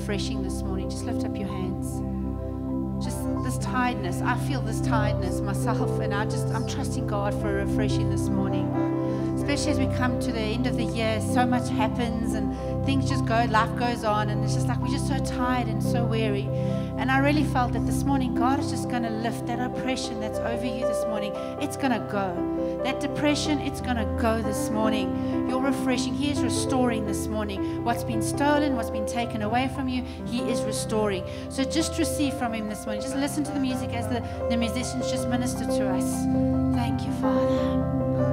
refreshing this morning? Just lift up your hands. Just this tiredness. I feel this tiredness myself, and I'm trusting God for a refreshing this morning. Especially as we come to the end of the year, so much happens and things just go, life goes on, and it's just like we're just so tired and so weary. And I really felt that this morning God is just going to lift that oppression that's over you this morning. It's going to go. That depression, it's going to go this morning. You're refreshing. He is restoring this morning. What's been stolen, what's been taken away from you, He is restoring. So just receive from Him this morning. Just listen to the music as the musicians just minister to us. Thank you, Father.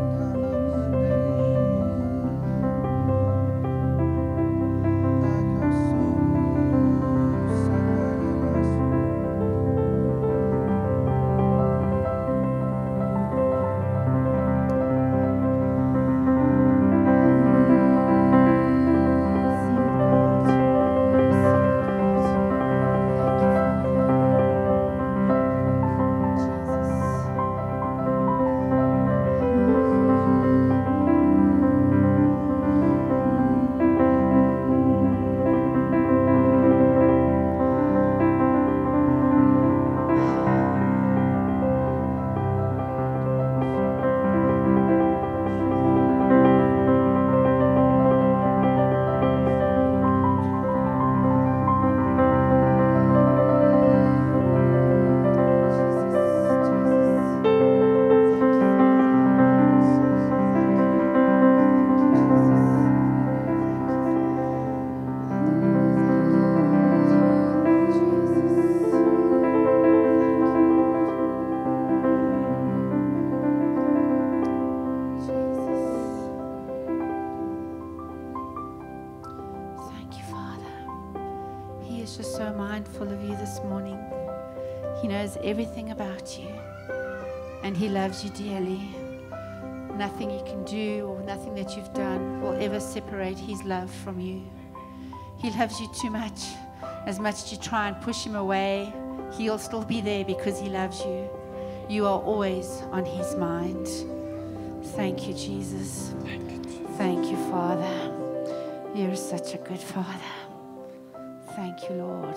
Everything about you, and He loves you dearly. Nothing you can do or nothing that you've done will ever separate His love from you. He loves you too much. As much as you try and push Him away, He'll still be there because He loves you. You are always on His mind. Thank you, Jesus. Thank you, Father. You're such a good Father. Thank you, Lord.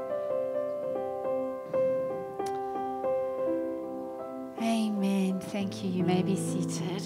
Amen. Thank you. You may be seated.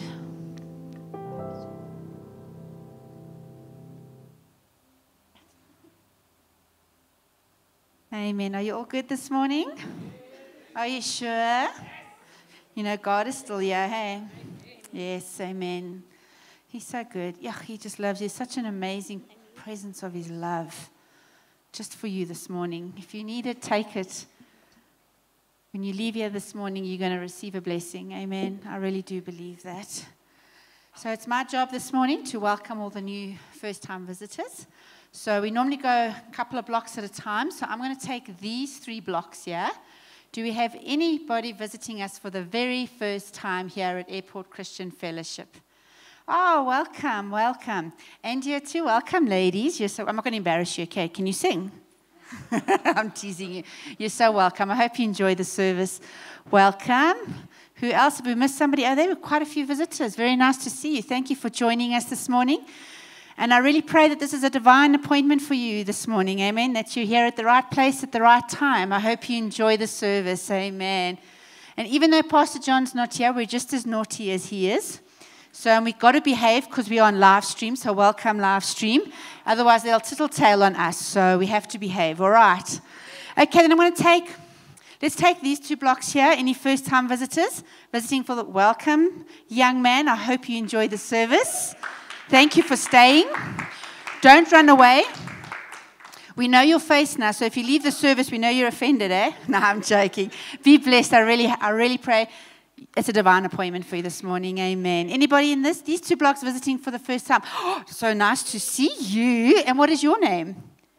Amen. Are you all good this morning? Are you sure? You know, God is still here, hey? Yes, amen. He's so good. Yeah, He just loves you. Such an amazing presence of His love just for you this morning. If you need it, take it. When you leave here this morning, you're going to receive a blessing. Amen. I really do believe that. So it's my job this morning to welcome all the new first-time visitors. So we normally go a couple of blocks at a time. So I'm going to take these 3 blocks here. Do we have anybody visiting us for the very first time here at Airport Christian Fellowship? Oh, welcome, welcome. And you too, welcome, ladies. I'm not going to embarrass you, okay? Can you sing? I'm teasing you. You're so welcome. I hope you enjoy the service. Welcome. Who else? Have we missed somebody? Oh, there were quite a few visitors. Very nice to see you. Thank you for joining us this morning. And I really pray that this is a divine appointment for you this morning. Amen. That you're here at the right place at the right time. I hope you enjoy the service. Amen. And even though Pastor John's not here, we're just as naughty as he is. So we've got to behave because we're on live stream. So welcome live stream. Otherwise, they'll tittle-tail on us. So we have to behave. All right. Okay, then let's take these 2 blocks here. Any first-time visitors visiting for the welcome, young man. I hope you enjoy the service. Thank you for staying. Don't run away. We know your face now. So if you leave the service, we know you're offended, eh? No, I'm joking. Be blessed. I really pray. It's a divine appointment for you this morning. Amen. Anybody in these 2 blocks visiting for the first time? Oh, so nice to see you. And what is your name?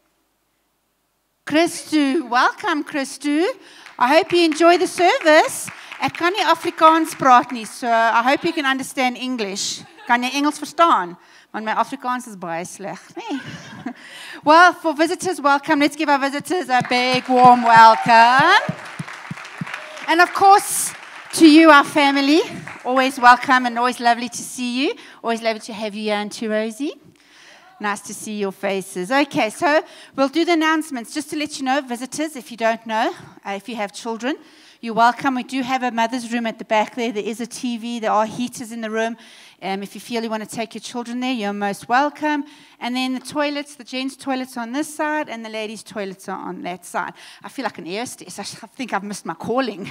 Christu. Welcome, Christu. I hope you enjoy the service. Ek kan nie Afrikaans praat nie, so I hope you can understand English. Kan jy Engels verstaan? Want my Afrikaans is baie sleg, nee. Well, for visitors, welcome. Let's give our visitors a big, warm welcome. And of course, to you, our family, always welcome and always lovely to see you. Always lovely to have you here, Auntie Rosie. Nice to see your faces. Okay, so we'll do the announcements. Just to let you know, visitors, if you don't know, if you have children, you're welcome. We do have a mother's room at the back there. There is a TV. There are heaters in the room. If you feel you want to take your children there, you're most welcome. And then the toilets, the gents' toilets are on this side, and the ladies' toilets are on that side. I feel like an air hostess. I think I've missed my calling.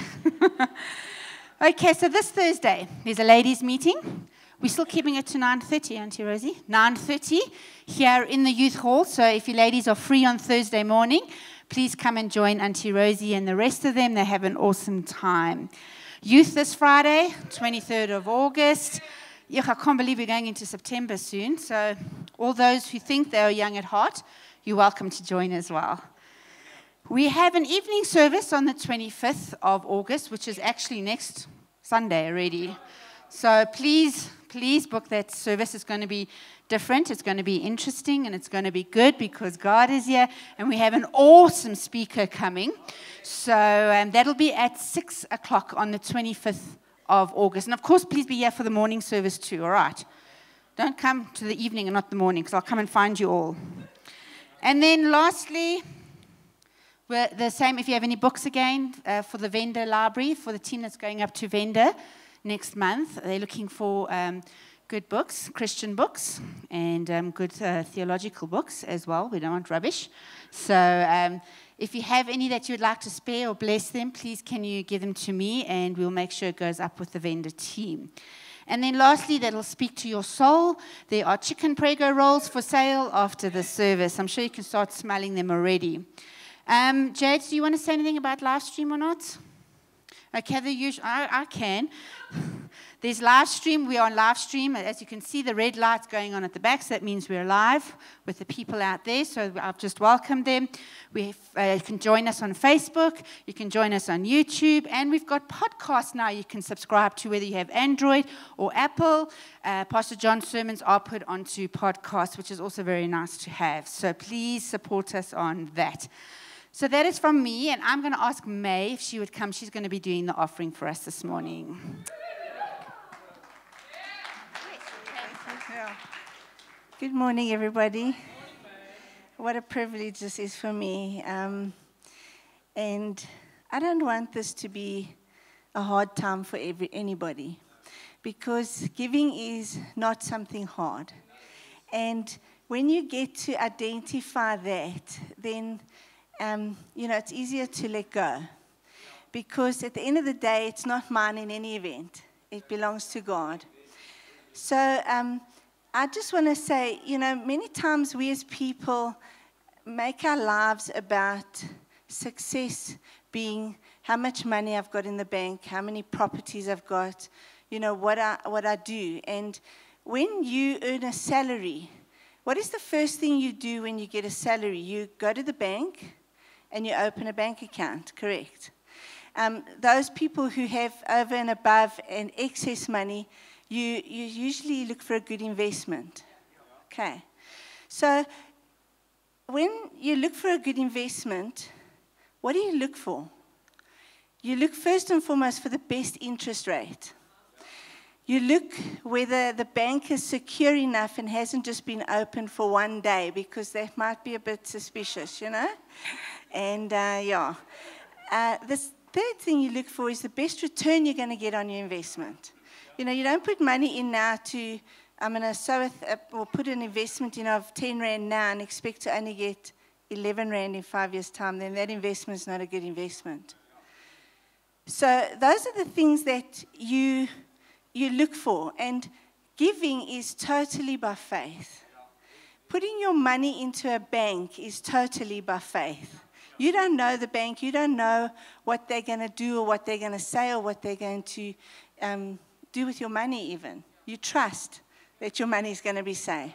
Okay, so this Thursday, there's a ladies' meeting. We're still keeping it to 9:30, Auntie Rosie? 9:30 here in the youth hall. So if you ladies are free on Thursday morning, please come and join Auntie Rosie and the rest of them. They have an awesome time. Youth this Friday, 23rd of August. I can't believe we're going into September soon. So all those who think they are young at heart, you're welcome to join as well. We have an evening service on the 25th of August, which is actually next Sunday already. So please book that service. It's going to be different. It's going to be interesting, and it's going to be good because God is here, and we have an awesome speaker coming. So that'll be at 6 o'clock on the 25th of August. And, of course, please be here for the morning service too, all right? Don't come to the evening and not the morning because I'll come and find you all. And then lastly, we're the same if you have any books again for the vendor library, for the team that's going up to vendor next month. They're looking for good books, Christian books, and good theological books as well. We don't want rubbish. So if you have any that you would like to spare or bless them, please can you give them to me, and we'll make sure it goes up with the vendor team. And then lastly, that'll speak to your soul. There are chicken Prego rolls for sale after the service. I'm sure you can start smelling them already. Jade, do you want to say anything about live stream or not? Okay, the usual. I can. There's live stream. We are on live stream. As you can see, the red light's going on at the back, so that means we're live with the people out there. So I've just welcomed them. You can join us on Facebook. You can join us on YouTube. And we've got podcasts now you can subscribe to, whether you have Android or Apple. Pastor John's sermons are put onto podcasts, which is also very nice to have. So please support us on that. So that is from me, and I'm going to ask May if she would come. She's going to be doing the offering for us this morning. Good morning, everybody. What a privilege this is for me. And I don't want this to be a hard time for anybody, because giving is not something hard. And when you get to identify that, then it's easier to let go, because at the end of the day, it's not mine in any event. It belongs to God. So I just want to say, many times we as people make our lives about success being how much money I've got in the bank, how many properties I've got, what I do. And when you earn a salary, what is the first thing you do when you get a salary? You go to the bank and you open a bank account, correct? Those people who have over and above and excess money, you usually look for a good investment. Okay. So when you look for a good investment, what do you look for? You look first and foremost for the best interest rate. You look whether the bank is secure enough and hasn't just been opened for one day, because that might be a bit suspicious, And the third thing you look for is the best return you're going to get on your investment. You don't put money in now to, I'm going to sow or put an investment in of 10 Rand now and expect to only get 11 Rand in 5 years' time. Then that investment is not a good investment. So those are the things that you look for. And giving is totally by faith. Putting your money into a bank is totally by faith. You don't know the bank. You don't know what they're going to do or what they're going to say or what they're going to do with your money even. You trust that your money is going to be safe.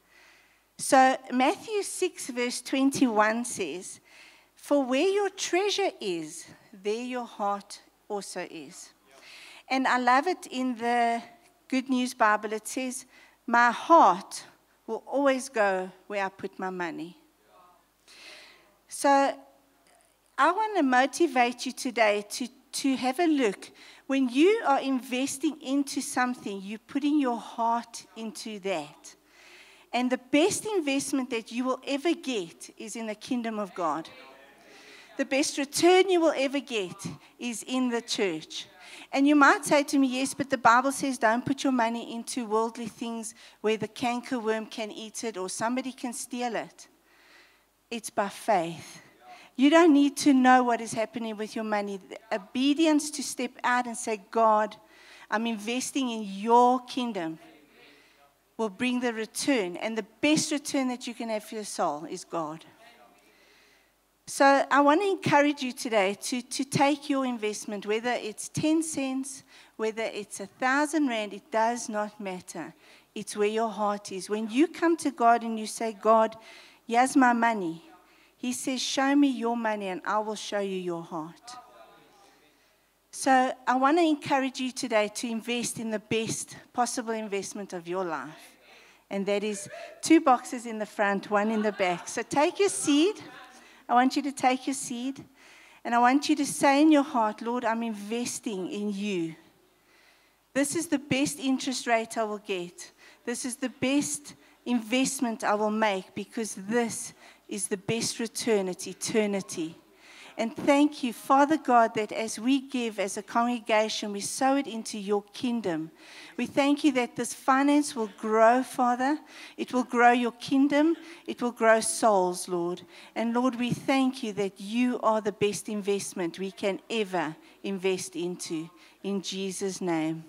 So Matthew 6 verse 21 says, "For where your treasure is, there your heart also is." And I love it in the Good News Bible. It says, "My heart will always go where I put my money." So I want to motivate you today to have a look. When you are investing into something, you're putting your heart into that. And the best investment that you will ever get is in the kingdom of God. The best return you will ever get is in the church. And you might say to me, yes, but the Bible says don't put your money into worldly things where the cankerworm can eat it or somebody can steal it. It's by faith. You don't need to know what is happening with your money. The obedience to step out and say, God, I'm investing in your kingdom will bring the return. And the best return that you can have for your soul is God. So I want to encourage you today to take your investment, whether it's 10 cents, whether it's 1,000 rand, it does not matter. It's where your heart is. When you come to God and you say, God, here's my money. He says, show me your money and I will show you your heart. So I want to encourage you today to invest in the best possible investment of your life. And that is 2 boxes in the front, 1 in the back. So take your seed. I want you to take your seed. And I want you to say in your heart, Lord, I'm investing in you. This is the best interest rate I will get. This is the best investment I will make because this is the best return. It's eternity. And thank you, Father God, that as we give as a congregation, we sow it into your kingdom. We thank you that this finance will grow, Father. It will grow your kingdom. It will grow souls, Lord. And Lord, we thank you that you are the best investment we can ever invest into. In Jesus' name.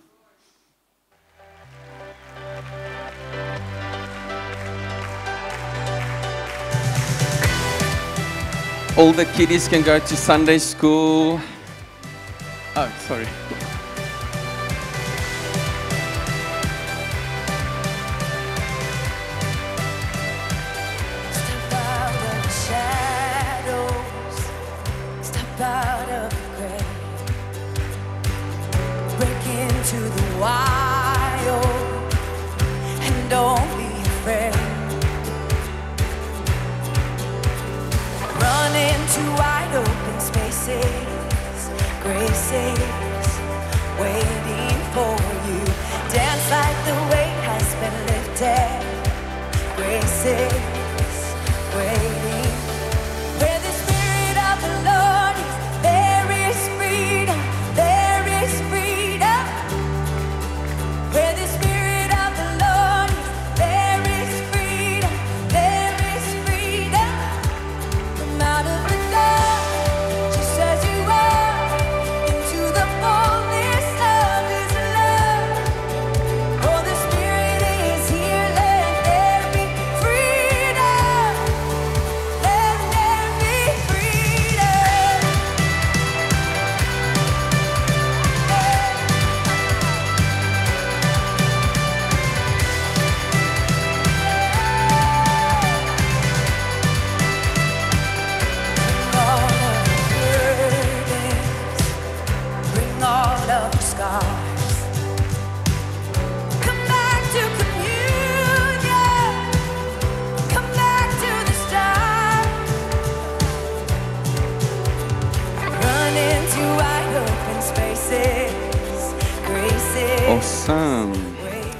All the kiddies can go to Sunday school. Oh, sorry. Step out of the shadows, step out of the grave, break into the wild, and don't be afraid. Run into wide open spaces, graces waiting for you. Dance like the weight has been lifted, graces waiting. Where the Spirit of the Lord is, there is freedom, there is freedom. Where the Spirit of the Lord is, there is freedom, there is freedom. Out of the dark, just as you are, into the fullness of His love. Oh, the Spirit is here, let there be freedom. Let there be freedom. Bring all of the scars. Come back to communion. Come back to the start. Run into wide open spaces, graces. Awesome.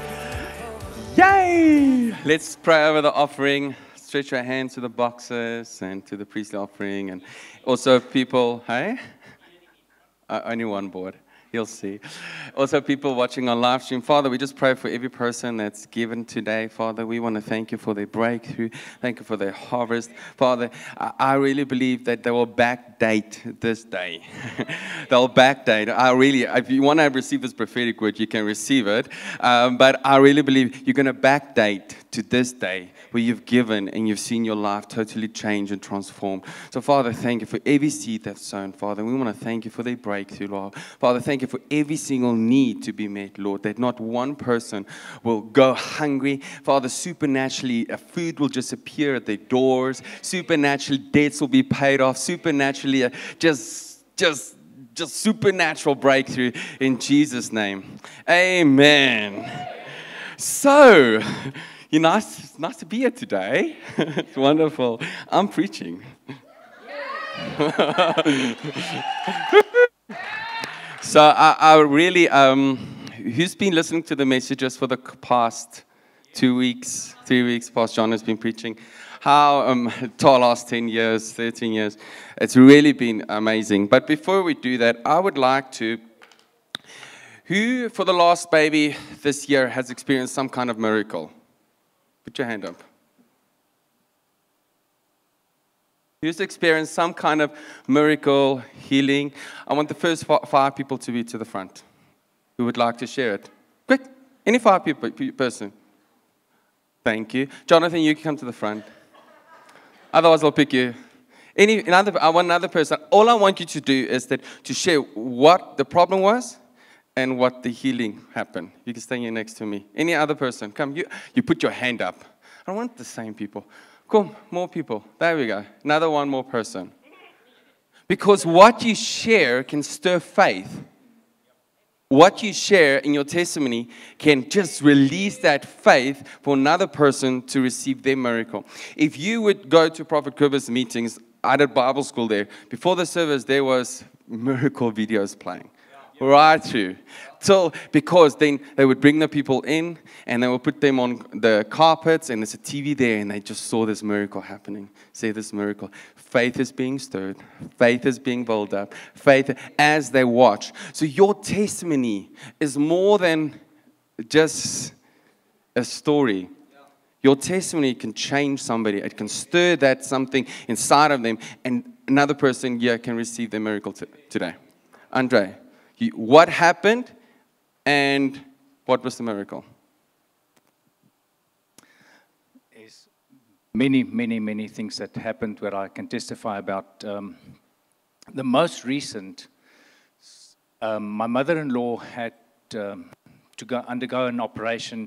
Yay! Let's pray over the offering. Stretch your hands to the boxes and to the priestly offering. And also people, hey? Only one board. You'll see. Also, people watching on live stream, Father, we just pray for every person that's given today. Father, we want to thank you for their breakthrough. Thank you for their harvest. Father, I really believe that they will backdate this day. They'll backdate. If you want to receive this prophetic word, you can receive it. But I really believe you're going to backdate to this day where you've given and you've seen your life totally change and transform. So, Father, thank you for every seed that's sown, Father. We want to thank you for their breakthrough, Lord. Father, thank you for every single need to be met, Lord, that not one person will go hungry. Father, supernaturally, food will just appear at their doors. Supernaturally, debts will be paid off. Supernaturally, just supernatural breakthrough in Jesus' name. Amen. So, it's nice to be here today. It's wonderful. I'm preaching. So I really, who's been listening to the messages for the past 2 weeks, 3 weeks, Pastor John has been preaching. How the last 10 years, 13 years, it's really been amazing. But before we do that, I would like to, who for the last baby this year has experienced some kind of miracle? Put your hand up. Who's experienced some kind of miracle, healing? I want the first 5 people to be to the front. Who would like to share it? Quick, any 5 people, person. Thank you. Jonathan, you can come to the front. Otherwise, I'll pick you. I want another person. All I want you to do is to share what the problem was and what the healing happened. You can stand here next to me. Any other person? Come, you put your hand up. I want the same people. Come, more people. There we go. Another one more person. Because what you share can stir faith. What you share in your testimony can just release that faith for another person to receive their miracle. If you would go to Prophet Kuba's meetings, I did Bible school there. Before the service, there was miracle videos playing. Right through. Because then they would bring the people in and they would put them on the carpets and there's a TV there and they just saw this miracle happening. See this miracle. Faith is being stirred. Faith is being built up. Faith as they watch. So your testimony is more than just a story. Your testimony can change somebody. It can stir that something inside of them and another person here can receive their miracle today. Andre. What happened and what was the miracle? There's many things that happened where I can testify about. The most recent, my mother-in-law had to undergo an operation,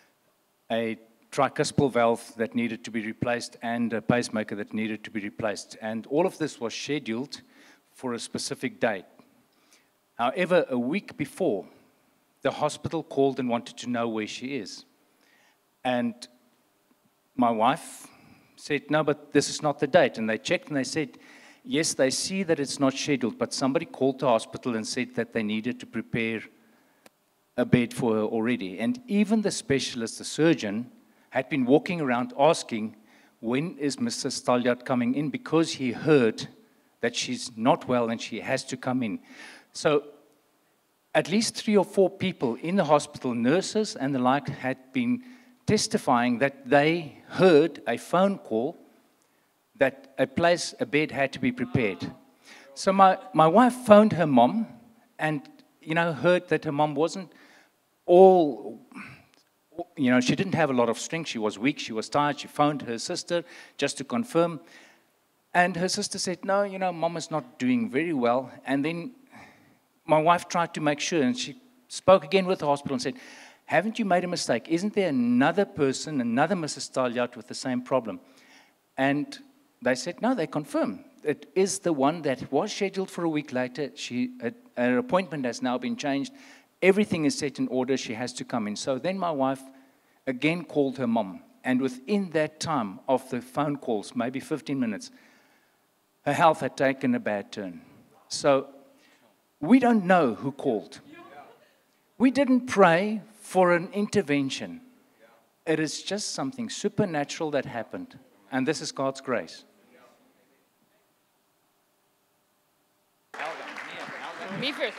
a tricuspid valve that needed to be replaced and a pacemaker that needed to be replaced. And all of this was scheduled for a specific date. However, a week before, the hospital called and wanted to know where she is. And my wife said, no, but this is not the date. And they checked and they said, yes, they see that it's not scheduled, but somebody called the hospital and said that they needed to prepare a bed for her already. And even the specialist, the surgeon, had been walking around asking, when is Mr. Staljard coming in? Because he heard that she's not well and she has to come in. So at least 3 or 4 people in the hospital, nurses and the like, had been testifying that they heard a phone call that a bed had to be prepared. So my wife phoned her mom and, heard that her mom wasn't all, she didn't have a lot of strength. She was weak, she was tired. She phoned her sister just to confirm. And her sister said, no, mom is not doing very well. And then my wife tried to make sure, and she spoke again with the hospital and said, haven't you made a mistake? Isn't there another person, another Mrs. Staljard with the same problem? And they said, no, they confirmed. It is the one that was scheduled for a week later. Her appointment has now been changed. Everything is set in order. She has to come in. So then my wife again called her mom. And within that time of the phone calls, maybe 15 minutes, her health had taken a bad turn. So we don't know who called. We didn't pray for an intervention. It is just something supernatural that happened. And this is God's grace. Me first.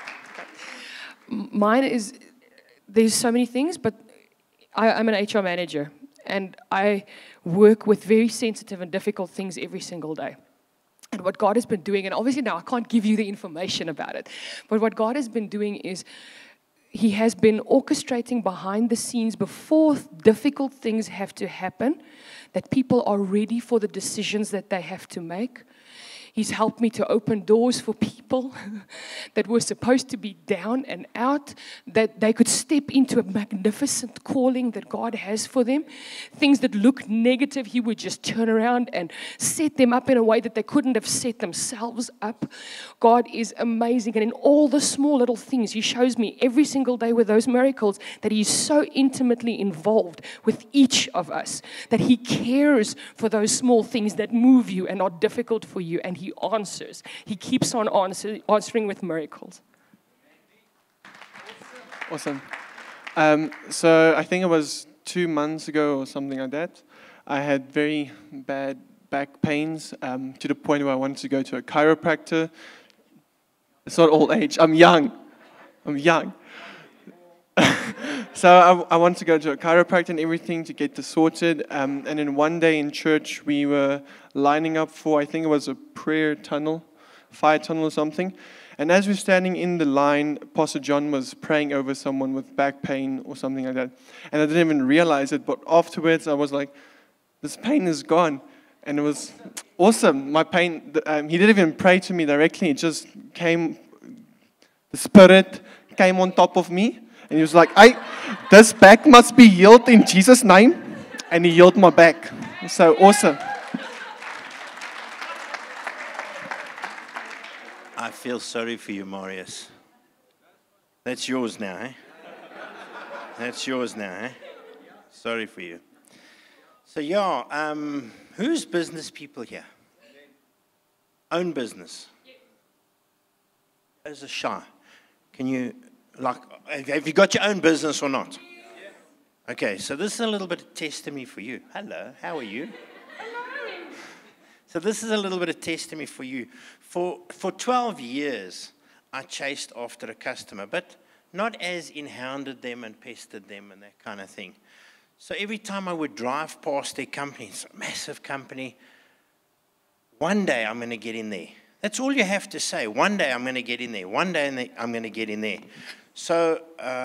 Mine is, there's so many things, but I'm an HR manager. And I work with very sensitive and difficult things every single day. And what God has been doing, and obviously now I can't give you the information about it, but what God has been doing is He has been orchestrating behind the scenes before difficult things have to happen, that people are ready for the decisions that they have to make. He's helped me to open doors for people that were supposed to be down and out, that they could step into a magnificent calling that God has for them. Things that look negative, He would just turn around and set them up in a way that they couldn't have set themselves up. God is amazing. And in all the small little things, He shows me every single day with those miracles that He is so intimately involved with each of us, that He cares for those small things that move you and are difficult for you. And He answers. He keeps on answering with miracles. Awesome. So I think it was 2 months ago or something like that, I had very bad back pains to the point where I wanted to go to a chiropractor. It's not old age. I'm young. So I wanted to go to a chiropractor and everything to get this sorted. And then one day in church, we were lining up for, I think it was a fire tunnel or something. And as we're standing in the line, Pastor John was praying over someone with back pain or something like that. And I didn't even realize it, but afterwards I was like, this pain is gone. And it was awesome. My pain, he didn't even pray to me directly. It just came, the Spirit came on top of me. And he was like, this back must be healed in Jesus' name. And he healed my back. So awesome. I feel sorry for you, Marius. That's yours now, eh? That's yours now, eh? Sorry for you. So, yeah, who's business people here? Own business? Those are shy. Can you, have you got your own business or not? Okay, so this is a little bit of testimony for you. Hello, how are you? So this is a little bit of testimony for you. For 12 years, I chased after a customer, but not as in hounded them and pestered them and that kind of thing. So every time I would drive past their company, it's a massive company, one day I'm going to get in there. That's all you have to say. One day I'm going to get in there. One day I'm going to get in there. So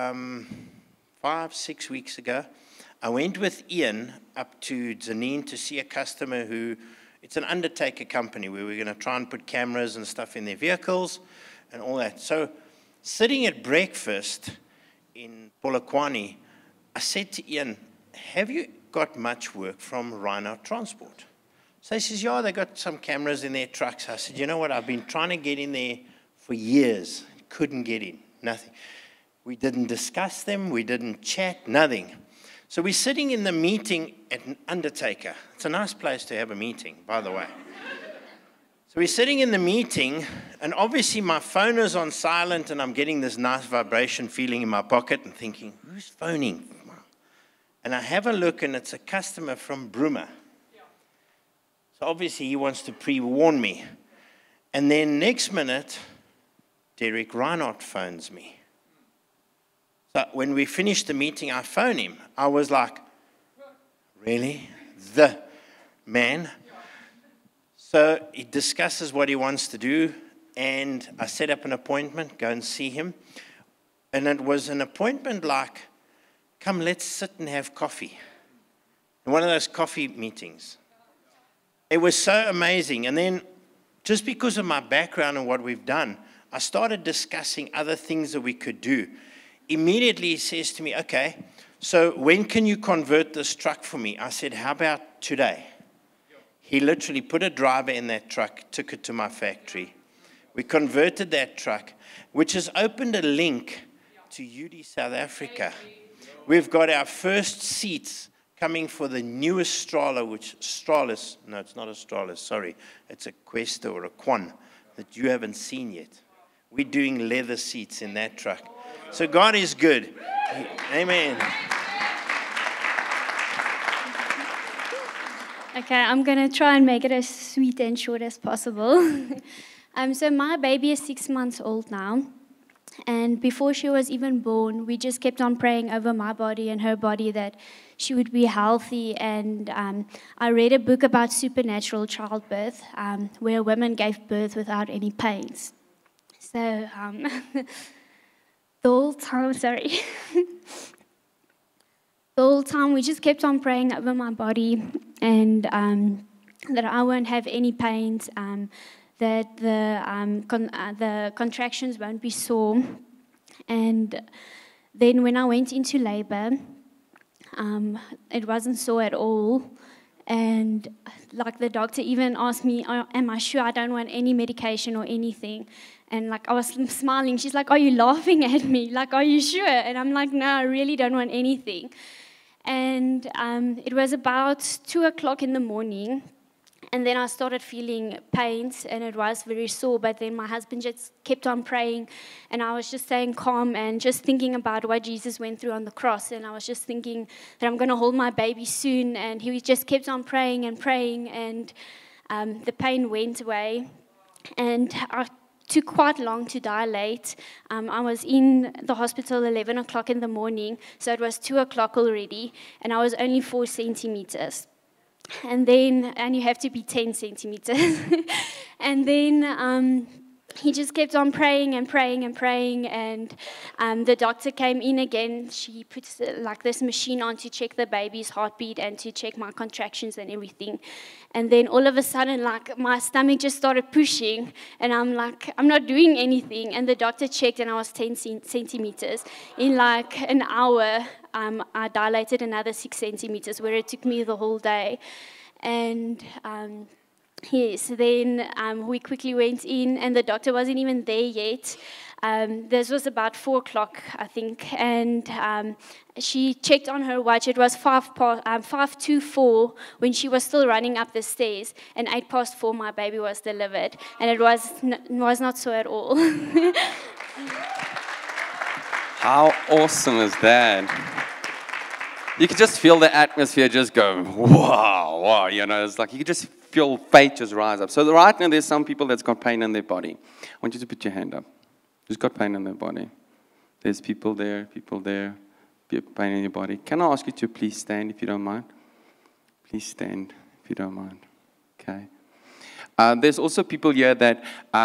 5-6 weeks ago, I went with Ian up to therein to see a customer who, it's an undertaker company where we're going to try and put cameras and stuff in their vehicles and all that. So sitting at breakfast in Polokwane, I said to Ian, have you got much work from Rhino Transport? So he says, yeah, they got some cameras in their trucks. I said, you know what, I've been trying to get in there for years. Couldn't get in, nothing. We didn't discuss them, we didn't chat, nothing. So we're sitting in the meeting at an undertaker. It's a nice place to have a meeting, by the way. So we're sitting in the meeting, and obviously my phone is on silent, and I'm getting this nice vibration feeling in my pocket and thinking, who's phoning? And I have a look, and it's a customer from Bruma. So obviously he wants to pre-warn me. And then next minute, Derek Reinhardt phones me. So when we finished the meeting, I phoned him. I was like, really? The man? So he discusses what he wants to do, and I set up an appointment, go and see him. And it was an appointment like, come, let's sit and have coffee. In one of those coffee meetings. It was so amazing. And then, just because of my background and what we've done, I started discussing other things that we could do. Immediately, he says to me, okay, so when can you convert this truck for me? I said, how about today? He literally put a driver in that truck, took it to my factory. We converted that truck, which has opened a link to UD South Africa. We've got our first seats coming for the newest Strala, no, it's not a Strala, sorry. It's a Questa or a Quan that you haven't seen yet. We're doing leather seats in that truck. So God is good. Amen. Okay, I'm going to try and make it as sweet and short as possible. So my baby is 6 months old now. And before she was even born, we just kept on praying over my body and her body that she would be healthy. And I read a book about supernatural childbirth, where women gave birth without any pains. So the whole time, the whole time we just kept on praying over my body, and that I won't have any pains, that the contractions won't be sore. And then when I went into labor, it wasn't sore at all. And like the doctor even asked me, am I sure I don't want any medication or anything? And like I was smiling. She's like, are you laughing at me? Like, are you sure? And I'm like, no, I really don't want anything. And it was about 2 o'clock in the morning. And then I started feeling pains, and it was very sore. But then my husband just kept on praying, and I was just staying calm and just thinking about what Jesus went through on the cross. And I was just thinking that I'm going to hold my baby soon. And he just kept on praying and praying, and the pain went away. And I took quite long to dilate. I was in the hospital 11 o'clock in the morning, so it was 2 o'clock already, and I was only 4 centimeters. And you have to be 10 centimeters. And then he just kept on praying and praying and praying, and the doctor came in again. She put like this machine on to check the baby's heartbeat and to check my contractions and everything. And then all of a sudden, like, my stomach just started pushing, and I'm like, I'm not doing anything. And the doctor checked, and I was 10 centimeters. In like an hour, I dilated another 6 centimeters, where it took me the whole day. And yes, then we quickly went in, and the doctor wasn't even there yet. This was about 4 o'clock, I think, and she checked on her watch. It was 5 to 4 when she was still running up the stairs, and 8 past 4 my baby was delivered, and it was not so at all. How awesome is that? You can just feel the atmosphere just go, wow, wow, you know, it's like you can just feel faith just rise up. So right now there's some people that's got pain in their body. I want you to put your hand up. Who's got pain in their body? There's people there, pain in your body. Can I ask you to please stand if you don't mind? Please stand if you don't mind. Okay. There's also people here that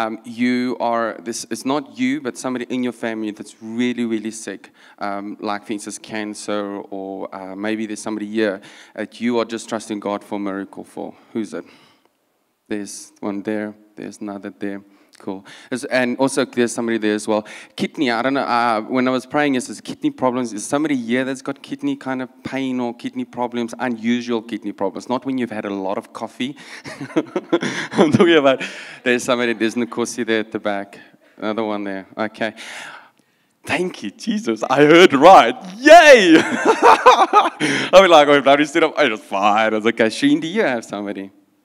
it's not you, but somebody in your family that's really, really sick, like for instance cancer, or maybe there's somebody here that you are just trusting God for a miracle for. Who's it? There's one there, there's another there. Cool. And also there's somebody there as well. Kidney, I don't know, when I was praying, it says kidney problems. Is somebody here that's got kidney kind of pain or kidney problems, unusual kidney problems? Not when you've had a lot of coffee. I'm talking about, there's Nkosi there at the back. Another one there. Okay. Thank you, Jesus. I heard right. Yay! I was like, oh, bloody stood up. I was fine. I was like, okay, Sheen, do you have somebody?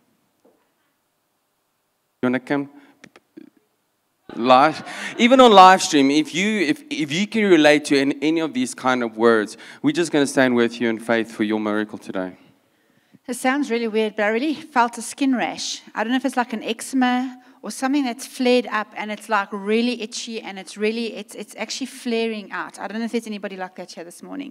You want to come? Live, even on live stream, if you can relate to any of these kind of words, we're just going to stand with you in faith for your miracle today. It sounds really weird, but I really felt a skin rash. I don't know if it's like an eczema or something that's flared up, and it's like really itchy, and it's actually flaring out. I don't know if there's anybody like that here this morning.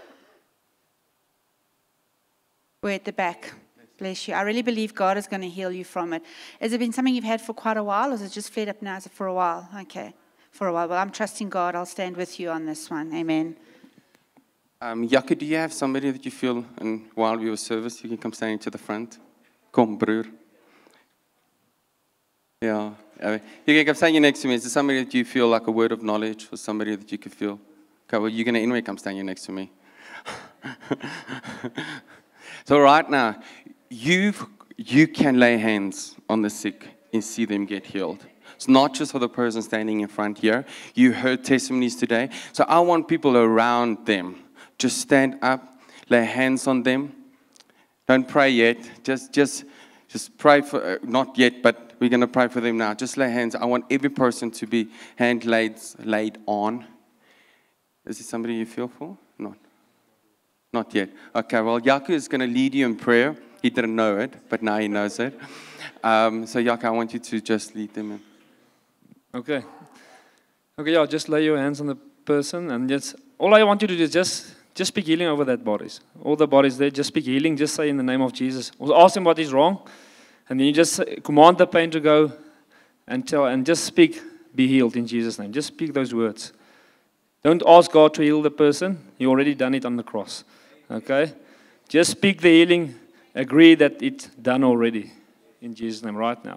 We're at the back. Bless you. I really believe God is going to heal you from it. Has it been something you've had for quite a while, or is it just flared up now? Is it for a while? Okay, for a while. Well, I'm trusting God. I'll stand with you on this one. Amen. Jacke, do you have somebody that you feel, and while we were service, you can come stand to the front? Kom, broer. Yeah. You can come stand next to me. Is there somebody that you feel like a word of knowledge, or somebody that you could feel? Okay, well, you're going to anyway come stand next to me. So right now, you can lay hands on the sick and see them get healed. It's not just for the person standing in front here. You heard testimonies today. So I want people around them. Just stand up, lay hands on them. Don't pray yet. Just pray for, not yet, but we're going to pray for them now. Just lay hands. I want every person to be hand laid on. Is it somebody you feel for? Not yet. Okay, well, Jaco is going to lead you in prayer. He didn't know it, but now he knows it. So, Jaco, I want you to just lead them in. Okay, yeah, just lay your hands on the person, and just all I want you to do is just speak healing over that bodies. All the bodies there, just speak healing. Just say in the name of Jesus. Ask them what is wrong, and then you just command the pain to go, and just speak, be healed in Jesus' name. Just speak those words. Don't ask God to heal the person. He already done it on the cross. Okay? Just speak the healing. Agree that it's done already. In Jesus' name, right now.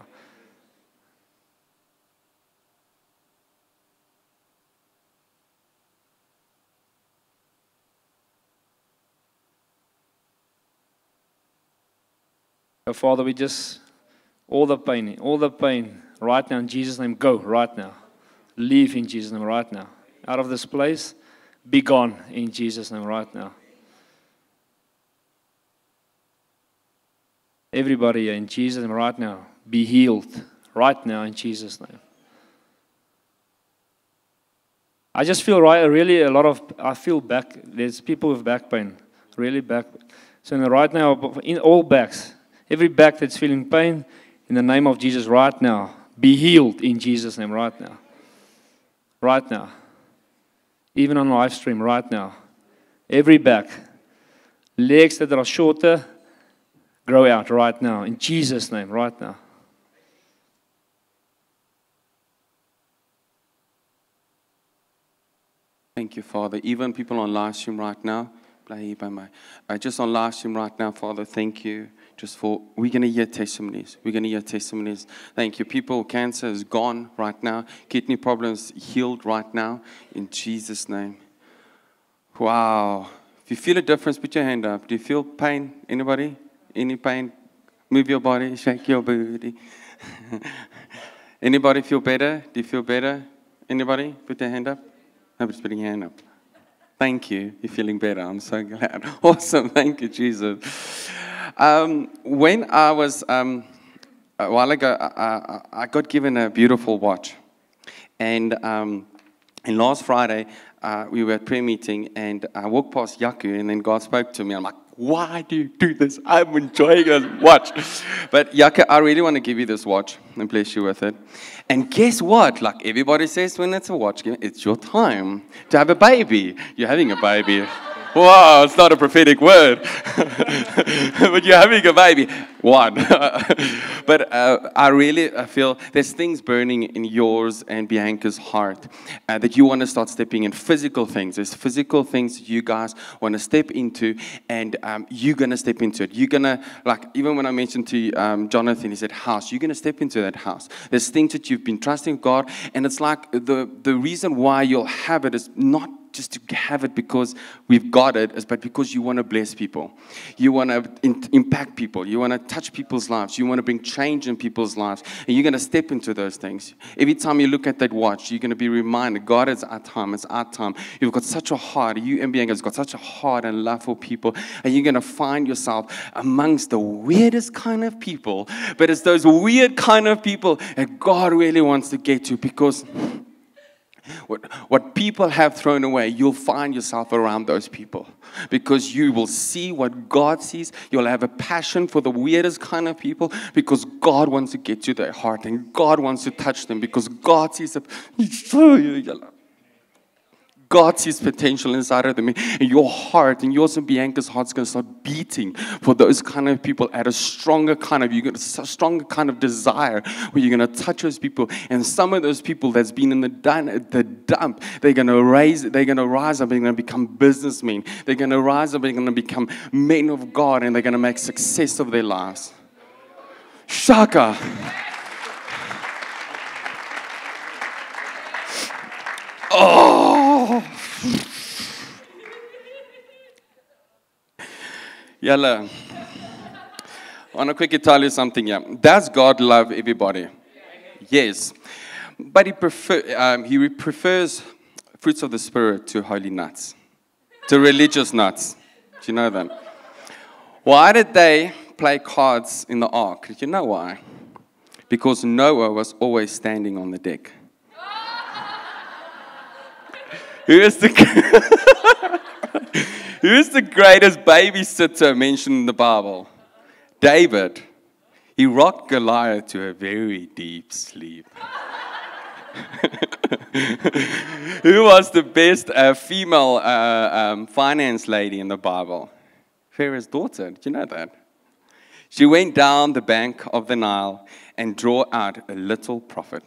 So Father, we just, all the pain, right now in Jesus' name, go right now. Leave in Jesus' name right now. Out of this place, be gone in Jesus' name right now. Everybody here in Jesus' name right now, be healed right now in Jesus' name. I just feel really I feel back, there's people with back pain, really back. So right now, in all backs, every back that's feeling pain, in the name of Jesus right now, be healed in Jesus' name right now. Right now. Even on live stream right now. Every back. Legs that are shorter, grow out right now. In Jesus' name right now. Thank you, Father. Even people on live stream right now, just on live stream right now, Father, thank you. We're going to hear testimonies. We're going to hear testimonies. Thank you. People, cancer is gone right now. Kidney problems healed right now. In Jesus' name. Wow. If you feel a difference, put your hand up. Do you feel pain? Anybody? Any pain? Move your body. Shake your booty. Anybody feel better? Do you feel better? Anybody? Put your hand up. Nobody's putting your hand up. Thank you. You're feeling better. I'm so glad. Awesome. Thank you, Jesus. When I was, a while ago, I got given a beautiful watch. And last Friday, we were at prayer meeting, and I walked past Yaku, and then God spoke to me. I'm like, why do you do this? I'm enjoying this watch. But Yaku, I really want to give you this watch and bless you with it. And guess what? Like everybody says when it's a watch, it's your time to have a baby. You're having a baby. Wow, it's not a prophetic word. But you're having a baby. One. But I feel there's things burning in yours and Bianca's heart that you want to start stepping in. Physical things. There's physical things you guys want to step into, and you're going to step into it. You're going to, like, even when I mentioned to Jonathan, he said house. You're going to step into that house. There's things that you've been trusting God, and it's like the reason why you'll have it is not just to have it because we've got it, but because you want to bless people. You want to impact people. You want to touch people's lives. You want to bring change in people's lives. And you're going to step into those things. Every time you look at that watch, you're going to be reminded, God, it's our time. It's our time. You've got such a heart. You and Bianca has got such a heart and love for people. And you're going to find yourself amongst the weirdest kind of people. But it's those weird kind of people that God really wants to get to, because what people have thrown away, you'll find yourself around those people, because you will see what God sees. You'll have a passion for the weirdest kind of people, because God wants to get to their heart and God wants to touch them, because God sees God sees potential inside of them, and your heart and yours and Bianca's heart's going to start beating for those kind of people at a stronger kind of, desire where you're going to touch those people. And some of those people that's been in the dump, they're going to rise up, they're going to become businessmen. They're going to rise up, they're going to become men of God, and they're going to make success of their lives. Shaka. Oh! Yalla. I want to quickly tell you something here. Does God love everybody? Yes. But he prefers fruits of the Spirit to holy nuts, to religious nuts. Do you know that? Why did they play cards in the ark? Did you know why? Because Noah was always standing on the deck. Who is the greatest babysitter mentioned in the Bible? David. He rocked Goliath to a very deep sleep. Who was the best female finance lady in the Bible? Pharaoh's daughter. Did you know that? She went down the bank of the Nile and drew out a little prophet.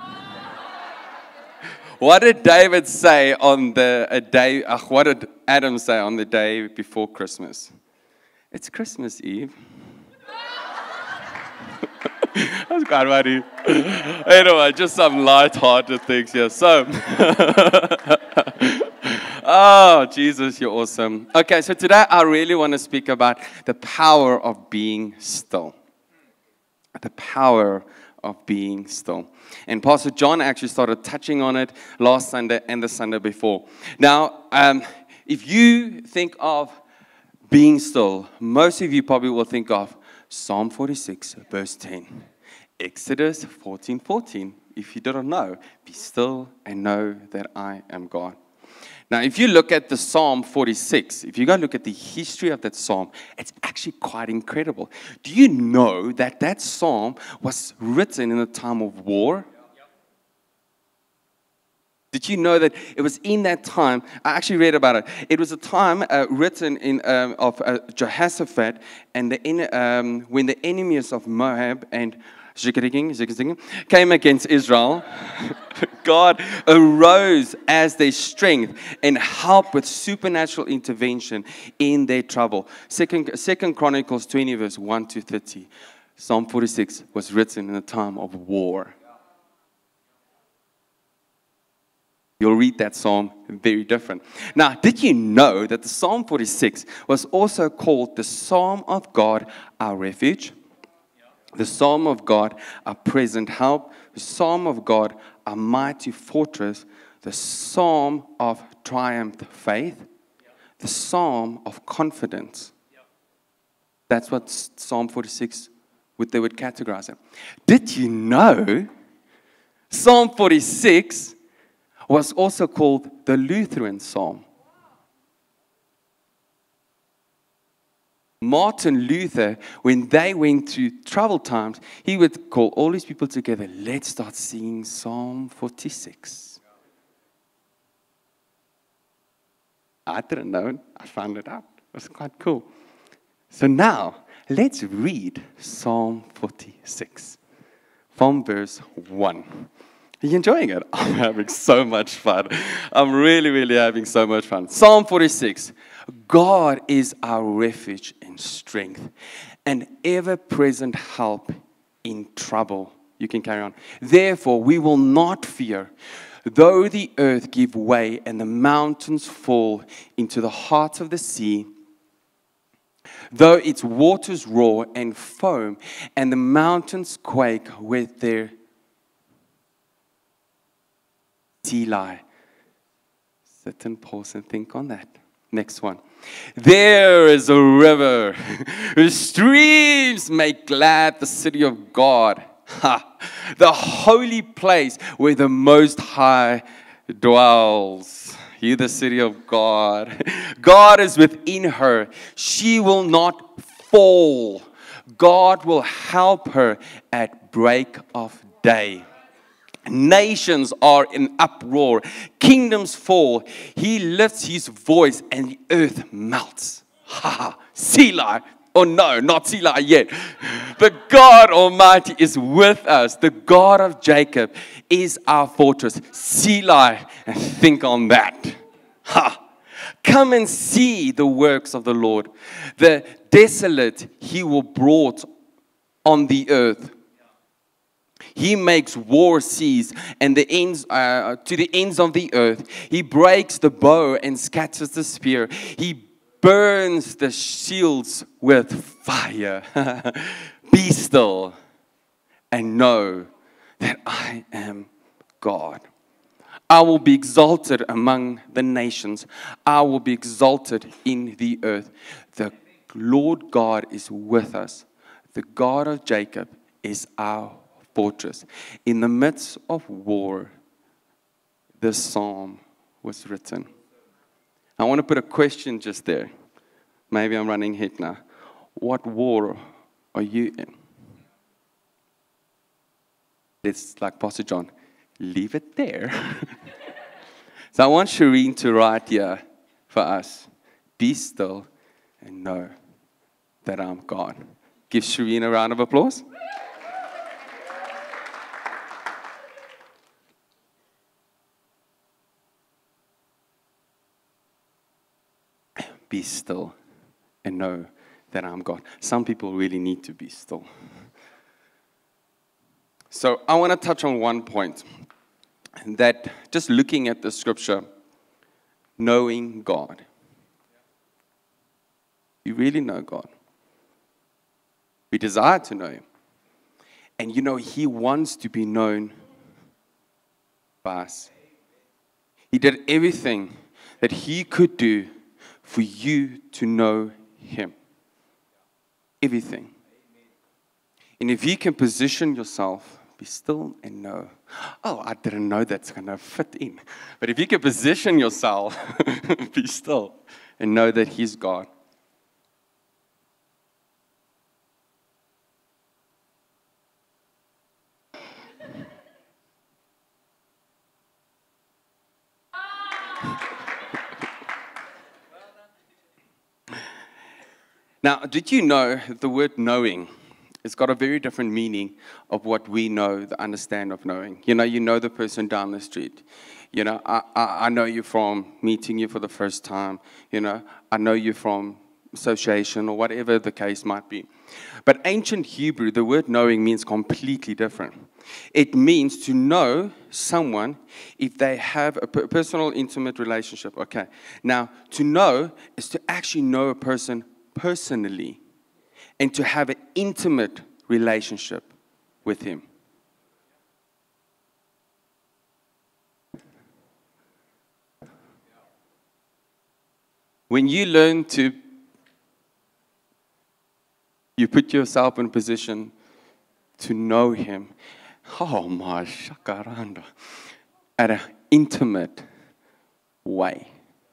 What did David say on the day? What did Adam say on the day before Christmas? It's Christmas Eve. That's quite funny. Anyway, just some light-hearted things here. So, oh, Jesus, you're awesome. Okay, so today I really want to speak about the power of being still. The power of being still. And Pastor John actually started touching on it last Sunday and the Sunday before. Now, if you think of being still, most of you probably will think of Psalm 46, verse 10. Exodus 14:14. If you didn't know, be still and know that I am God. Now, if you look at the Psalm 46, if you go look at the history of that psalm, it's actually quite incredible. Do you know that that psalm was written in a time of war? Did you know that it was in that time? I actually read about it. It was a time written in of Jehoshaphat, and when the enemies of Moab and came against Israel, God arose as their strength and helped with supernatural intervention in their trouble. Second Chronicles 20, verse 1 to 30. Psalm 46 was written in a time of war. You'll read that psalm very different. Now, did you know that the Psalm 46 was also called the Psalm of God, our refuge? The Psalm of God, our present help. The Psalm of God, our mighty fortress. The Psalm of triumph faith. The Psalm of confidence. That's what Psalm 46 they would categorize it. Did you know Psalm 46 was also called the Lutheran Psalm? Martin Luther, when they went through troubled times, he would call all these people together. Let's start singing Psalm 46. I didn't know. I found it out. It was quite cool. So now, let's read Psalm 46 from verse 1. Are you enjoying it? I'm having so much fun. I'm really, really having so much fun. Psalm 46. God is our refuge and strength, an ever-present help in trouble. You can carry on. Therefore, we will not fear, though the earth give way and the mountains fall into the heart of the sea, though its waters roar and foam, and the mountains quake with their sea lie. Sit and pause and think on that. Next one. There is a river whose streams make glad the city of God, the holy place where the Most High dwells. You, the city of God. God is within her. She will not fall. God will help her at break of day. Nations are in uproar. Kingdoms fall. He lifts his voice and the earth melts. Selah. Oh no, not Selah yet. But God Almighty is with us. The God of Jacob is our fortress. Selah. And think on that. Come and see the works of the Lord. The desolate he will brought on the earth. He makes war cease and the ends to the ends of the earth. He breaks the bow and scatters the spear. He burns the shields with fire. Be still and know that I am God. I will be exalted among the nations. I will be exalted in the earth. The Lord God is with us. The God of Jacob is our fortress. In the midst of war, this psalm was written. I want to put a question just there. Maybe I'm running ahead now. What war are you in? It's like Pastor John, leave it there. So I want Shireen to write here for us. Be still and know that I'm God. Give Shireen a round of applause. Be still and know that I'm God. Some people really need to be still. So I want to touch on one point, that just looking at the scripture, knowing God. You really know God. We desire to know him. And you know, he wants to be known by us. He did everything that he could do for you to know him. Everything. And if you can position yourself, be still and know. Oh, I didn't know that's going to fit in. But if you can position yourself, be still and know that He's God. Now, did you know the word knowing has got a very different meaning of what we know, the understand of knowing? You know the person down the street. I know you from meeting you for the first time. I know you from association or whatever the case might be. But ancient Hebrew, the word knowing means completely different. It means to know someone if they have a personal, intimate relationship. Okay. Now, to know is to actually know a person personally and to have an intimate relationship with him. When you learn to, you put yourself in a position to know him, oh my shakaranda, at an intimate way.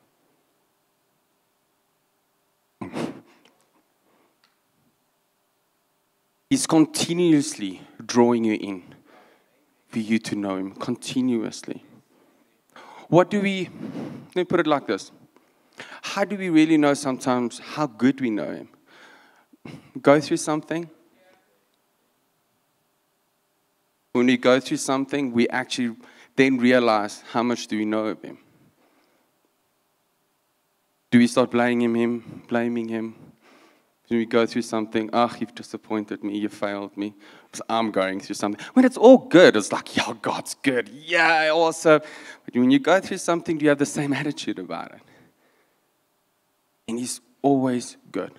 He's continuously drawing you in for you to know him, continuously. Let me put it like this. How do we really know sometimes how good we know him? Go through something. When we go through something, we actually then realize how much do we know of him. Do we start blaming him? When we go through something, you've disappointed me, you failed me, because I'm going through something. When it's all good, it's like, yeah, God's good, yeah, awesome. But when you go through something, do you have the same attitude about it? And he's always good.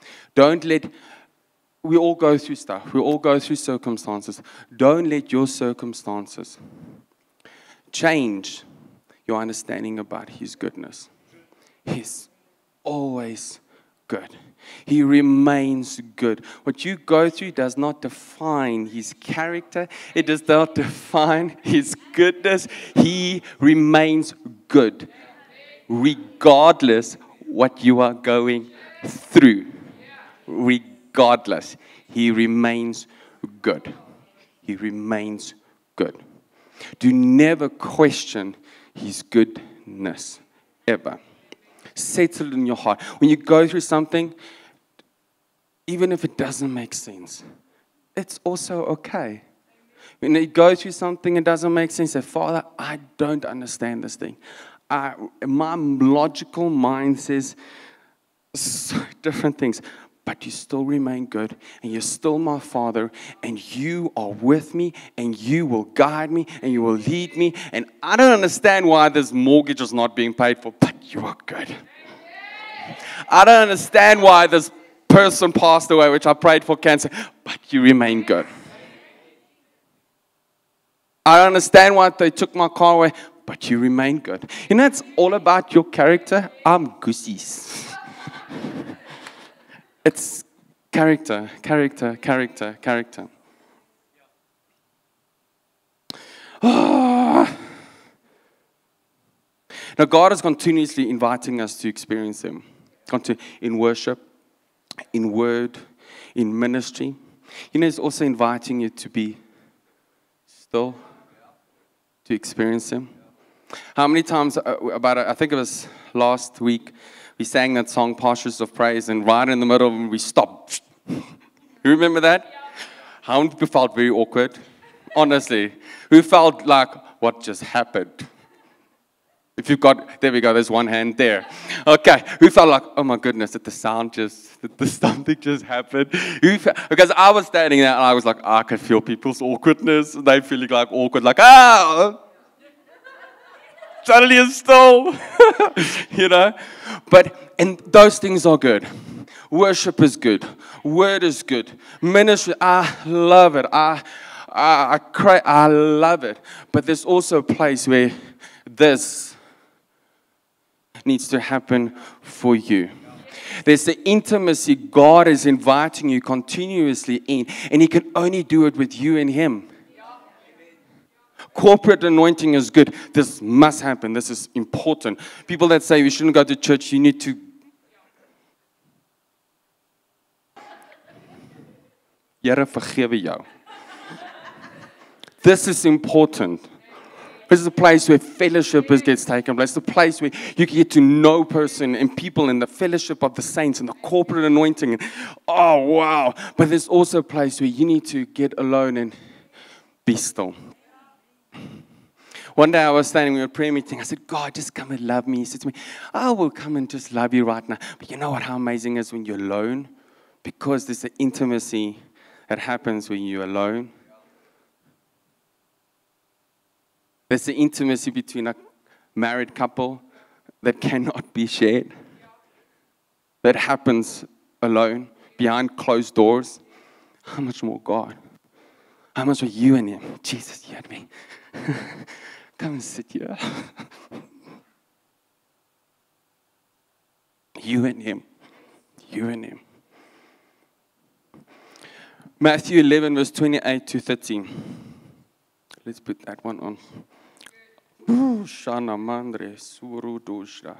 We all go through stuff. We all go through circumstances. Don't let your circumstances change your understanding about his goodness. He's always good. He remains good. What you go through does not define his character. It does not define his goodness. He remains good, regardless what you are going through. Regardless, he remains good. He remains good. Do never question his goodness, ever. Settle in your heart. When you go through something, even if it doesn't make sense, it's also okay. When you go through something and it doesn't make sense, say, Father, I don't understand this thing. My logical mind says so different things, but you still remain good, and you're still my Father, and you are with me, and you will guide me, and you will lead me, and I don't understand why this mortgage is not being paid for, but you are good. I don't understand why this person passed away, which I prayed for cancer, but you remain good. I don't understand why they took my car away, but you remain good. It's all about your character. I'm goosies. It's character. Now, God is continuously inviting us to experience him. In worship, in word, in ministry. He's also inviting you to be still, to experience him. How many times, I think it was last week, we sang that song, Postures of Praise, and right in the middle, we stopped. You remember that? How many people felt very awkward? Honestly. Who felt like, what just happened? If you've got, there we go, there's one hand there. Okay, who felt like, oh my goodness, did something just happened? Because I was standing there and I was like, I could feel people's awkwardness. They feeling like awkward, like, suddenly it's still, and those things are good. Worship is good. Word is good. Ministry, I love it. I love it. But there's also a place where this needs to happen for you. There's the intimacy God is inviting you continuously in, and He can only do it with you and Him. Corporate anointing is good. This must happen. This is important. People that say we shouldn't go to church, you need to. Here vergewe jou. This is important. This is a place where fellowship gets taken place. It's a place where you get to know person and people in the fellowship of the saints and the corporate anointing. And, oh, wow. But there's also a place where you need to get alone and be still. One day I was standing in a prayer meeting. I said, God, just come and love me. He said to me, I will come and just love you right now. But you know what, how amazing it is when you're alone? Because there's an intimacy that happens when you're alone. There's the intimacy between a married couple that cannot be shared. That happens alone, behind closed doors. How much more God? How much more you and Him? Jesus, you and me. Come and sit here. You and Him. You and Him. Matthew 11, verse 28 to 13. Let's put that one on. Shana mandre suru dosha.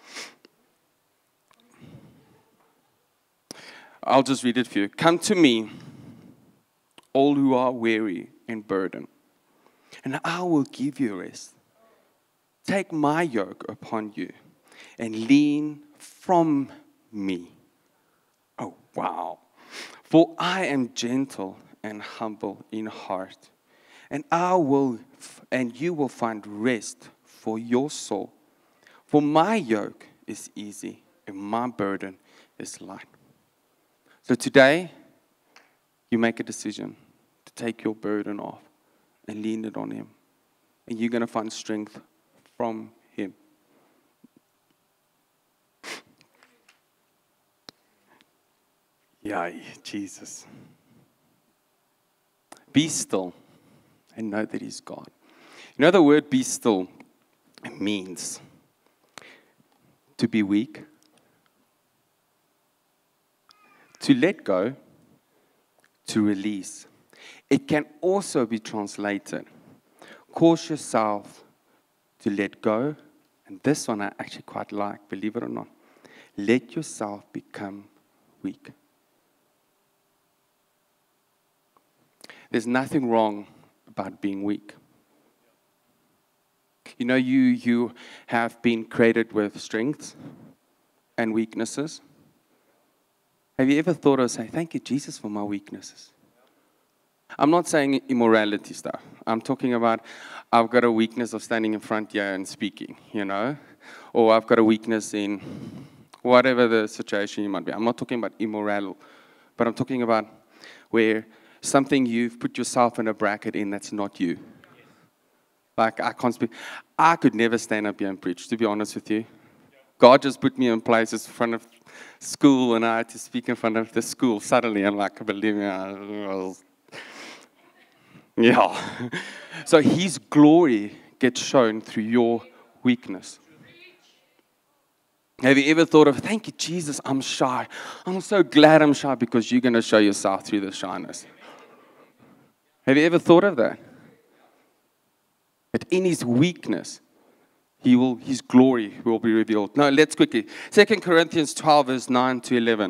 I'll just read it for you. Come to me, all who are weary and burdened, and I will give you rest. Take my yoke upon you and lean from me. Oh, wow. For I am gentle and humble in heart, and you will find rest for your soul. For my yoke is easy and my burden is light. So today, you make a decision to take your burden off and lean it on Him. And you're going to find strength from Him. Yeah, Jesus. Be still and know that He's God. You know the word be still means to be weak, to let go, to release. It can also be translated, cause yourself to let go. And this one I actually quite like, believe it or not. Let yourself become weak. There's nothing wrong about being weak. You know, you have been created with strengths and weaknesses. Have you ever thought of saying, thank you, Jesus, for my weaknesses? I'm not saying immorality stuff. I'm talking about I've got a weakness of standing in front here and speaking, you know, or I've got a weakness in whatever the situation you might be. I'm not talking about immoral, but I'm talking about where something you've put yourself in a bracket in that's not you. Like, I can't speak. I could never stand up here and preach, to be honest with you. God just put me in places in front of school, and I had to speak in front of the school. Suddenly, I'm like, believe me, yeah. So His glory gets shown through your weakness. Have you ever thought of, thank you, Jesus, I'm shy. I'm so glad I'm shy because you're going to show yourself through the shyness. Have you ever thought of that? That in His weakness, His glory will be revealed. No, let's quickly. 2 Corinthians 12, verse 9 to 11.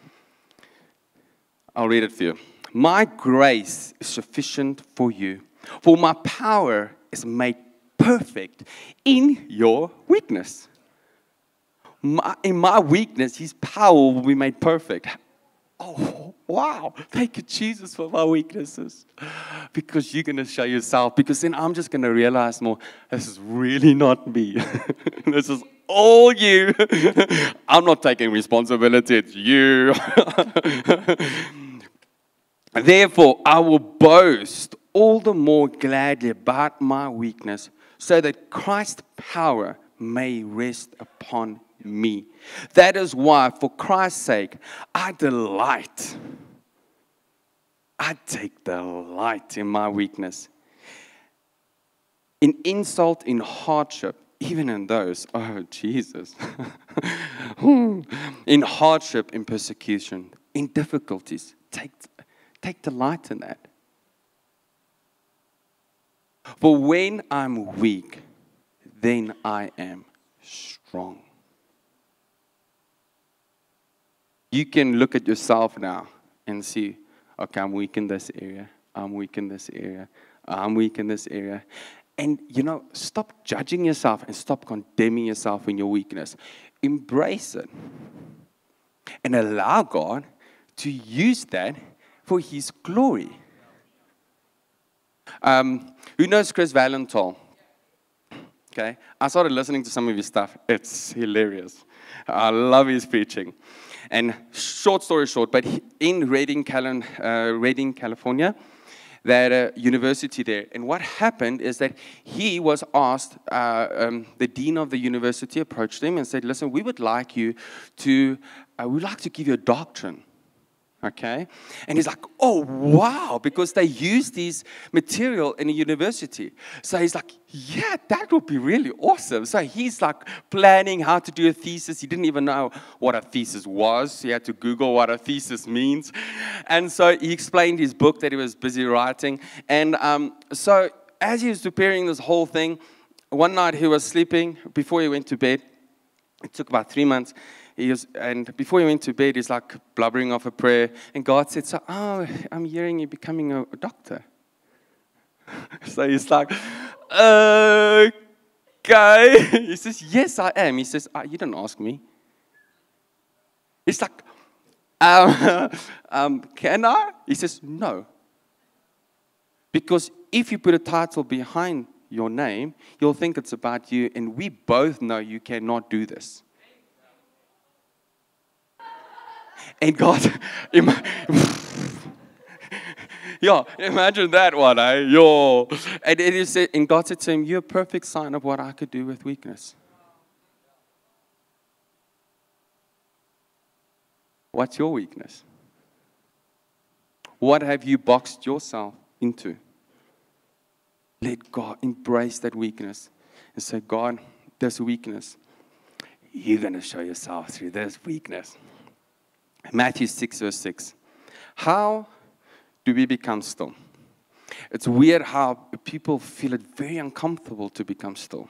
I'll read it for you. My grace is sufficient for you, for my power is made perfect in your weakness. In my weakness, His power will be made perfect. Oh, wow. Thank you, Jesus, for my weaknesses. Because you're going to show yourself. Because then I'm just going to realize more, this is really not me. This is all you. I'm not taking responsibility. It's you. Therefore, I will boast all the more gladly about my weakness, so that Christ's power may rest upon me. That is why, for Christ's sake, I take delight in my weakness, in insult, in hardship, even in those, oh Jesus, in hardship, in persecution, in difficulties. Take delight in that. For when I'm weak, then I am strong. You can look at yourself now and see, okay, I'm weak in this area. I'm weak in this area. I'm weak in this area. And, stop judging yourself and stop condemning yourself in your weakness. Embrace it. And allow God to use that for His glory. Who knows Chris Valenthal? Okay, I started listening to some of his stuff. It's hilarious. I love his preaching. And short story short, but in Redding, California, they had a university there. And what happened is that he was asked, the dean of the university approached him and said, listen, we would like to give you a doctrine. Okay? And he's like, oh, wow, because they use these material in a university. So he's like, yeah, that would be really awesome. So he's like planning how to do a thesis. He didn't even know what a thesis was. He had to Google what a thesis means. And so he explained his book that he was busy writing. And so as he was preparing this whole thing, one night he was sleeping before he went to bed. It took about 3 months. And before he went to bed, he's like blubbering off a prayer. And God said, I'm hearing you becoming a doctor. So he's like, okay. He says, yes, I am. He says, you didn't ask me. He's like, can I? He says, no. Because if you put a title behind your name, you'll think it's about you. And we both know you cannot do this. And God, imagine that one, eh? And God said to him, you're a perfect sign of what I could do with weakness. What's your weakness? What have you boxed yourself into? Let God embrace that weakness and say, God, this weakness, you're going to show yourself through this weakness. Matthew 6, verse 6. How do we become still? It's weird how people feel it very uncomfortable to become still.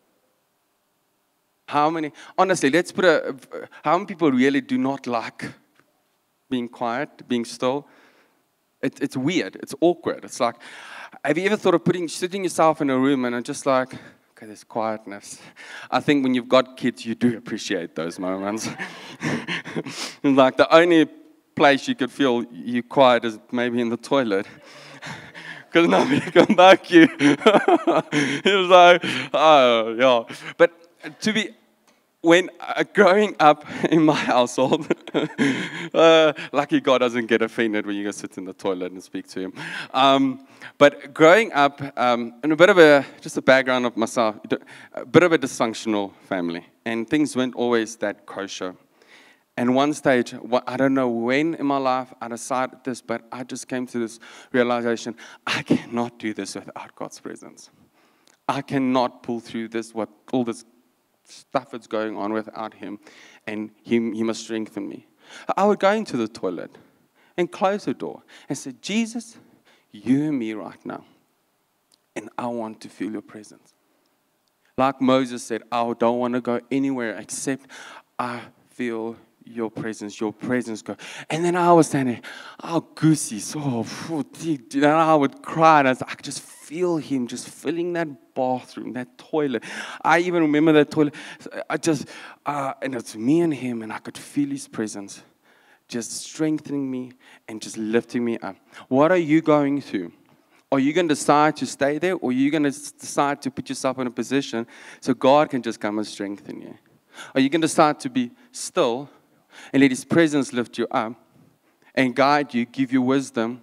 Honestly, how many people really do not like being quiet, being still? It's weird, it's awkward. It's like, have you ever thought of sitting yourself in a room and just like, okay, there's quietness. I think when you've got kids, you do appreciate those moments. Like the only place you could feel you quiet is maybe in the toilet. Because nobody can back you. It's like, oh, yeah. But when growing up in my household, lucky God doesn't get offended when you go sit in the toilet and speak to him. But growing up in just a background of myself, a bit of a dysfunctional family. And things weren't always that kosher. And one stage, I don't know when in my life I decided this, but I just came to this realization, I cannot do this without God's presence. I cannot pull through all this stuff that's going on without Him, and He must strengthen me. I would go into the toilet and close the door and say, Jesus, you and me right now, and I want to feel your presence. Like Moses said, I don't want to go anywhere except I feel your presence go. And then I was standing, goosies, and I would cry, and I could just feel Him just filling that bathroom, that toilet. I even remember that toilet. And it's me and Him, and I could feel His presence just strengthening me and just lifting me up. What are you going through? Are you going to decide to stay there, or are you going to decide to put yourself in a position so God can just come and strengthen you? Are you going to decide to be still and let His presence lift you up and guide you, give you wisdom?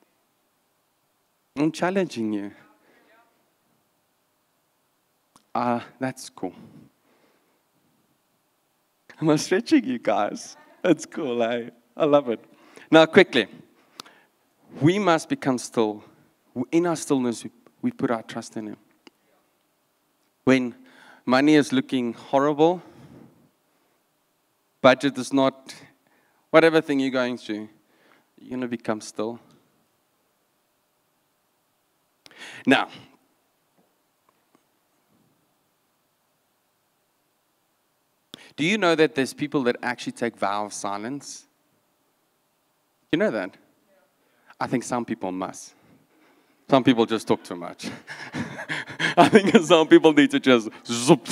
I'm challenging you. That's cool. I'm stretching you guys. That's cool, eh? I love it. Now, quickly, we must become still. In our stillness, we put our trust in Him. When money is looking horrible, budget is not, whatever thing you're going through, you're going to become still. Now, do you know that there's people that actually take vow of silence? You know that? I think some people must. Some people just talk too much. I think some people need to just zoop.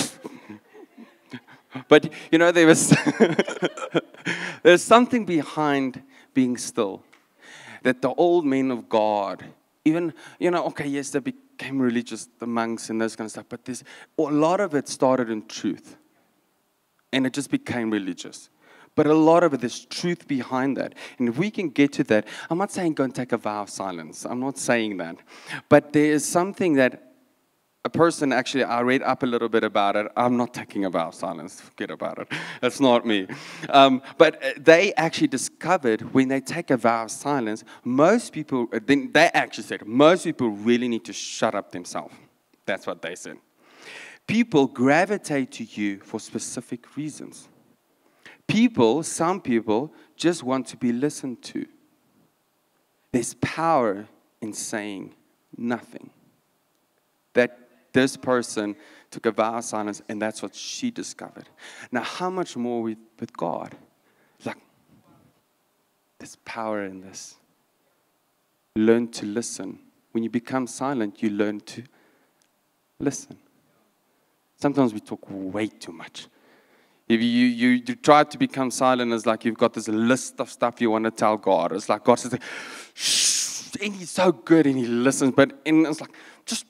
But, you know, there's something behind being still. That the old men of God, even, you know, okay, yes, they became religious, the monks and those kind of stuff, but a lot of it started in truth. And it just became religious. But a lot of it, there's truth behind that. And if we can get to that, I'm not saying go and take a vow of silence. I'm not saying that. But there is something that a person, actually, I read up a little bit about it. I'm not taking a vow of silence. Forget about it. That's not me. But they actually discovered when they take a vow of silence, most people, they actually said, most people really need to shut up themselves. That's what they said. People gravitate to you for specific reasons. Some people just want to be listened to. There's power in saying nothing. That this person took a vow of silence, and that's what she discovered. Now, how much more with God? It's like, there's power in this. Learn to listen. When you become silent, you learn to listen. Sometimes we talk way too much. If you try to become silent, it's like you've got this list of stuff you want to tell God. It's like God says, shh, and He's so good and He listens, but and it's like, just,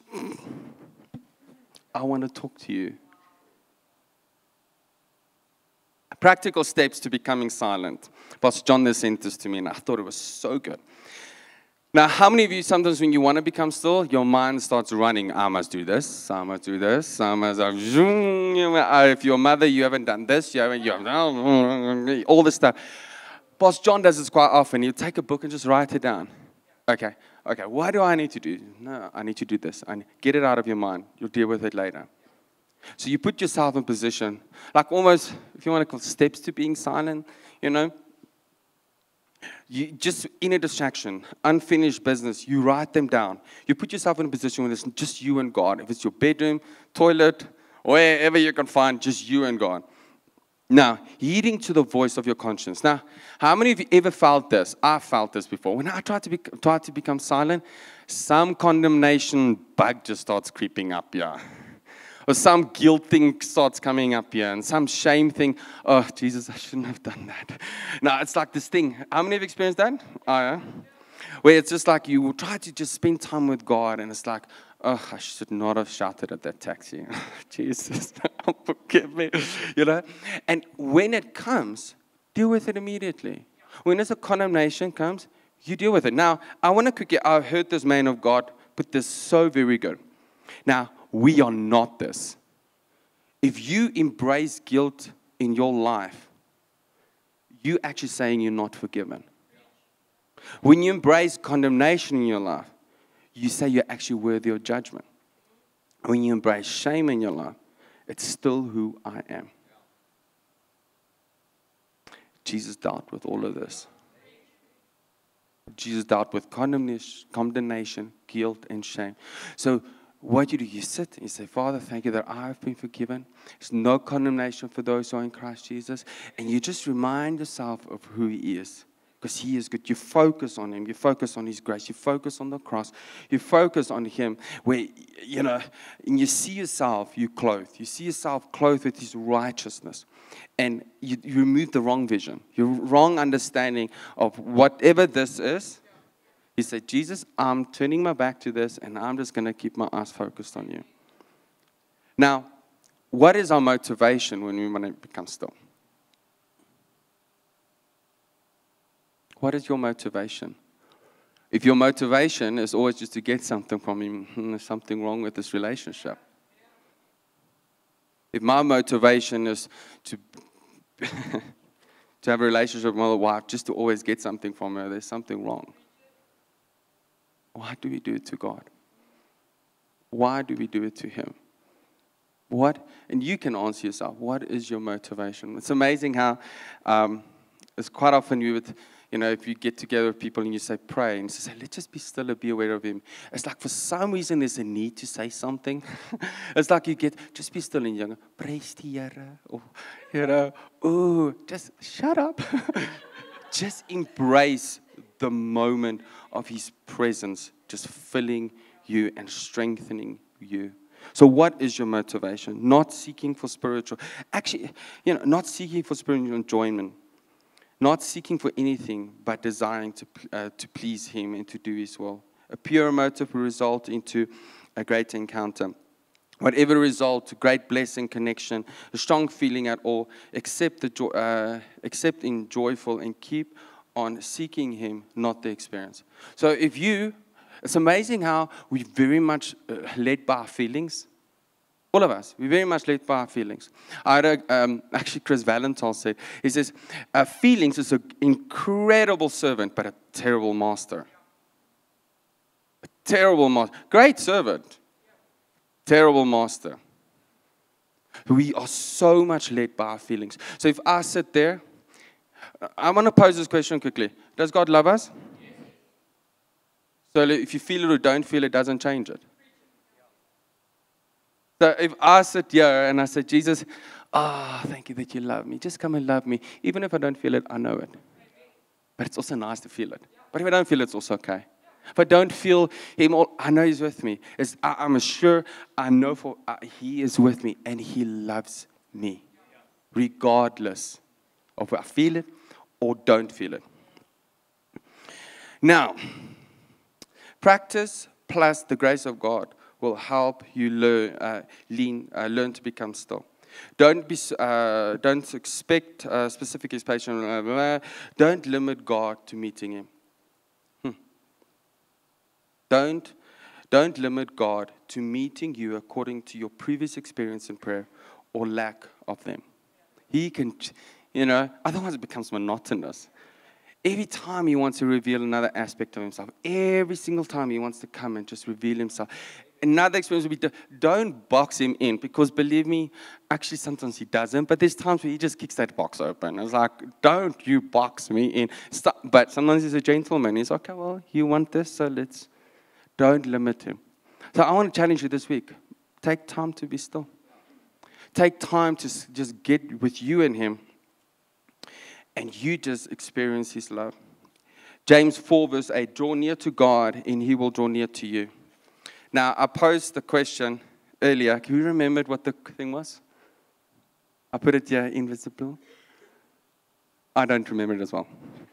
I want to talk to you. Practical steps to becoming silent. Pastor John sent this to me, and I thought it was so good. Now, how many of you, sometimes when you want to become still, your mind starts running, I must do this, I must do this, I must, if you're a mother, you haven't done this, you haven't, all this stuff. Pastor John does this quite often. He'll take a book and just write it down. Okay, what do I need to do? No, I need to do this. Get it out of your mind. You'll deal with it later. So you put yourself in position, like almost, if you want to call steps to being silent, you know, you just in a distraction, unfinished business, you write them down. You put yourself in a position where it's just you and God. If it's your bedroom, toilet, wherever you can find, just you and God. Now, heeding to the voice of your conscience. Now, how many of you ever felt this? I felt this before. When I tried to become silent, some condemnation bug just starts creeping up here. Or some guilt thing starts coming up here, and some shame thing. Oh, Jesus, I shouldn't have done that. Now, it's like this thing. How many have experienced that? Oh, yeah. Where it's just like you try to just spend time with God, and it's like, oh, I should not have shouted at that taxi. Jesus, forgive me. You know? And when it comes, deal with it immediately. When there's a condemnation comes, you deal with it. Now, I want to quickly, I heard this man of God put this so very good. Now, we are not this. If you embrace guilt in your life, you're actually saying you're not forgiven. When you embrace condemnation in your life, you say you're actually worthy of judgment. When you embrace shame in your life, it's still who I am. Jesus dealt with all of this. Jesus dealt with condemnation, guilt, and shame. So what you do, you sit and you say, Father, thank you that I have been forgiven. There's no condemnation for those who are in Christ Jesus. And you just remind yourself of who He is. Because He is good. You focus on Him. You focus on His grace. You focus on the cross. You focus on Him where, you know, and you see yourself, you clothed. You see yourself clothed with His righteousness. And you remove the wrong vision, your wrong understanding of whatever this is. He said, Jesus, I'm turning my back to this, and I'm just going to keep my eyes focused on you. Now, what is our motivation when we want to become still? What is your motivation? If your motivation is always just to get something from Him, there's something wrong with this relationship. If my motivation is to have a relationship with my wife just to always get something from her, there's something wrong. Why do we do it to God? Why do we do it to Him? What? And you can answer yourself, what is your motivation? It's amazing how it's quite often you would, if you get together with people and you say pray, and you say, let's just be still and be aware of him. It's like for some reason there's a need to say something. It's like you get, just be still and you go, praise the Here. Or, just shut up. Just embrace the moment of his presence, just filling you and strengthening you. So what is your motivation? Not seeking for spiritual, not seeking for spiritual enjoyment, not seeking for anything, but desiring to please him and to do his will. A pure motive will result into a great encounter. Whatever result, great blessing, connection, a strong feeling at all, accept in joyful and keep on seeking him, not the experience. So it's amazing how we're very much led by our feelings. All of us, we're very much led by our feelings. I had actually Chris Valentine said, he says, feelings is an incredible servant, but a terrible master. A terrible master. Great servant. Terrible master. We are so much led by our feelings. So if I sit there, I want to pose this question quickly. Does God love us? Yes. So if you feel it or don't feel it, doesn't change it. So if I sit here and I say, Jesus, thank you that you love me. Just come and love me. Even if I don't feel it, I know it. But it's also nice to feel it. But if I don't feel it, it's also okay. If I don't feel him, I know he's with me. I'm sure I know he is with me and he loves me. Regardless of whether I feel it or don't feel it. Now, practice plus the grace of God will help you learn to become still. Don't expect specific expectation. Don't limit God to meeting him. Don't limit God to meeting you according to your previous experience in prayer or lack of them. He can, otherwise it becomes monotonous. Every time he wants to reveal another aspect of himself, every single time he wants to come and just reveal himself. Another experience would be, don't box him in, because believe me, actually sometimes he doesn't, but there's times where he just kicks that box open. It's like, don't you box me in. But sometimes he's a gentleman. He's okay, well, you want this, so don't limit him. So I want to challenge you this week. Take time to be still. Take time to just get with you and him, and you just experience his love. James 4 verse 8, draw near to God, and he will draw near to you. Now, I posed the question earlier. Can you remember what the thing was? I put it here, invisible. I don't remember it as well.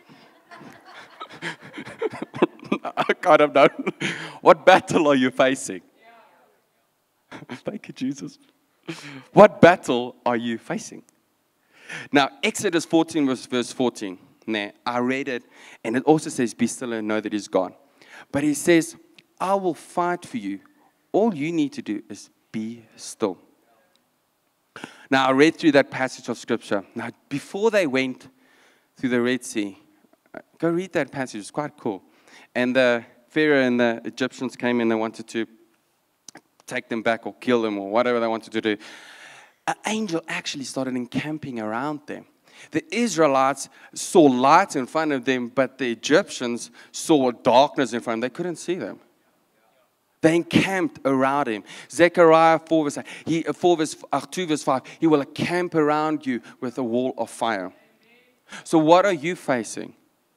I kind of know. What battle are you facing? Thank you, Jesus. What battle are you facing? Now, Exodus 14 verse 14. Now, I read it, and it also says, be still and know that he's God. But he says, I will fight for you. All you need to do is be still. Now, I read through that passage of Scripture. Now, before they went through the Red Sea, go read that passage. It's quite cool. And the Pharaoh and the Egyptians came in. They wanted to take them back or kill them or whatever they wanted to do. An angel actually started encamping around them. The Israelites saw light in front of them, but the Egyptians saw darkness in front of them. They couldn't see them. They encamped around him. Zechariah 2 verse 5, he will encamp around you with a wall of fire. So what are you facing?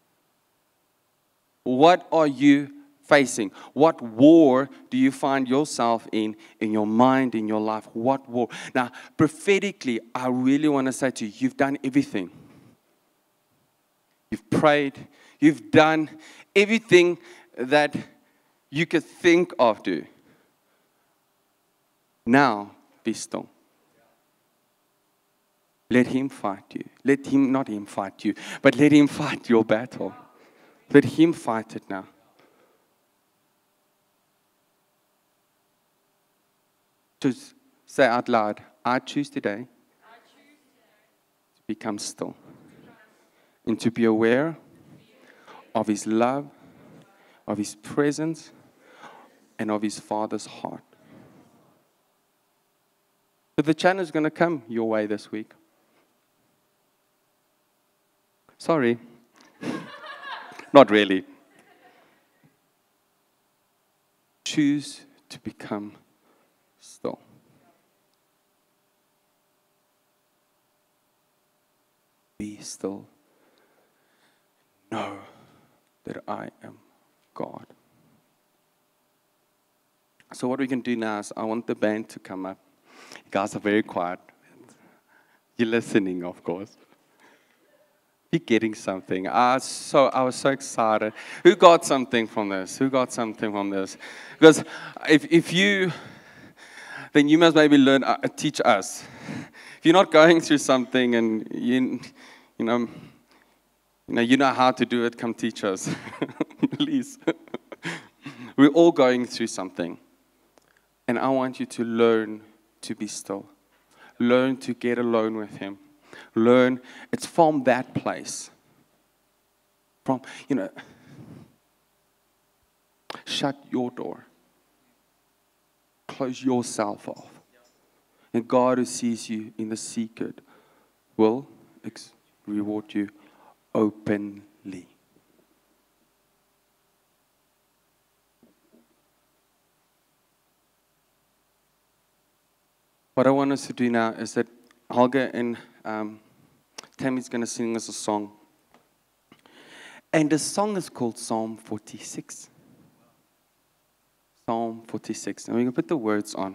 What are you facing? What war do you find yourself in your mind, in your life? What war? Now, prophetically, I really want to say to you, you've done everything. You've prayed. You've done everything that you could think of doing. Now, be still. Let him fight you. Not him fight you, but let him fight your battle. Let him fight it now. Just say out loud, I choose today to become still and to be aware of his love, of his presence, and of his Father's heart. But the challenge is going to come your way this week. Sorry. Not really. Choose to become still. Be still. Know that I am God. So what we can do now is I want the band to come up. You guys are very quiet. You're listening, of course. You're getting something. I was so excited. Who got something from this? Who got something from this? Because if you, then you must maybe learn, teach us. If you're not going through something and you know how to do it, come teach us, please. We're all going through something. And I want you to learn to be still. Learn to get alone with Him. Learn, it's from that place. From, shut your door. Close yourself off. And God who sees you in the secret will reward you openly. What I want us to do now is that Helga and Tammy's going to sing us a song. And the song is called Psalm 46. Psalm 46. And we're going to put the words on.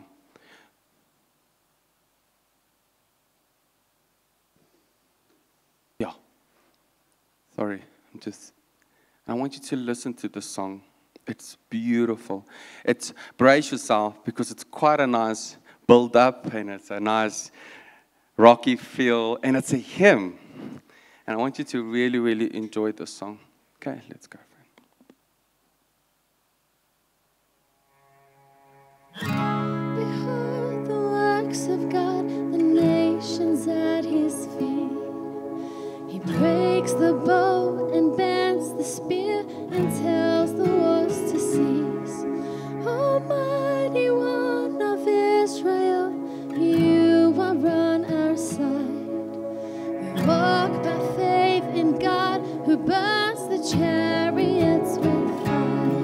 Yeah. Sorry. I want you to listen to the song. It's beautiful. Brace yourself because it's quite a nice build up and it's a nice rocky feel and it's a hymn. And I want you to really, really enjoy the song. Okay, let's go. Behold the works of God, the nations at His feet. He breaks the bow and bends the spear and tells the wars to cease. Almighty One of Israel, you are on our side. We walk by faith in God who burns the chariots with fire.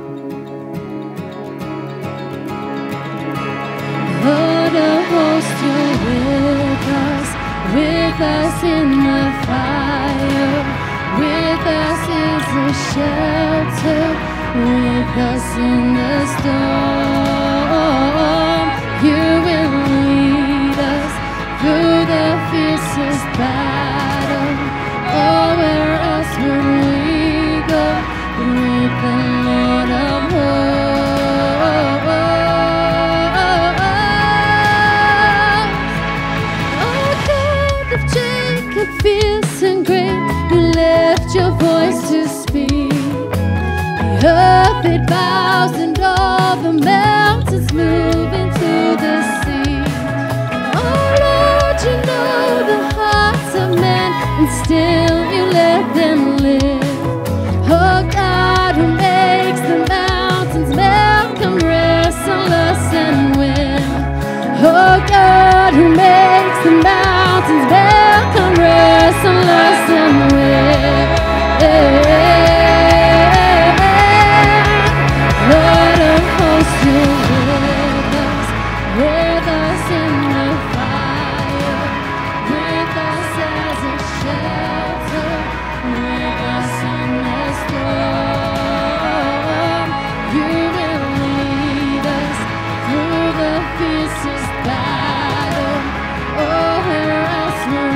Lord of hosts, you're with us in the fire. With us is a shelter, with us in the storm. You will lead us through the fiercest battle. Oh, where else would we go with the Lord of hosts? Oh, God of Jacob, fierce and great, you lift your voice to speak. The earth it bows and all the mountains move into the sea. Oh Lord, you know the hearts of men, and still you let them live. Oh God, who makes the mountains melt, come rest on us and win. Oh God, who makes the mountains melt, come rest on us and win. Lord of hosts, you're with us in the fire, with us as a shelter, with us in the storm. You will lead us through the fiercest battle. Oh, where else will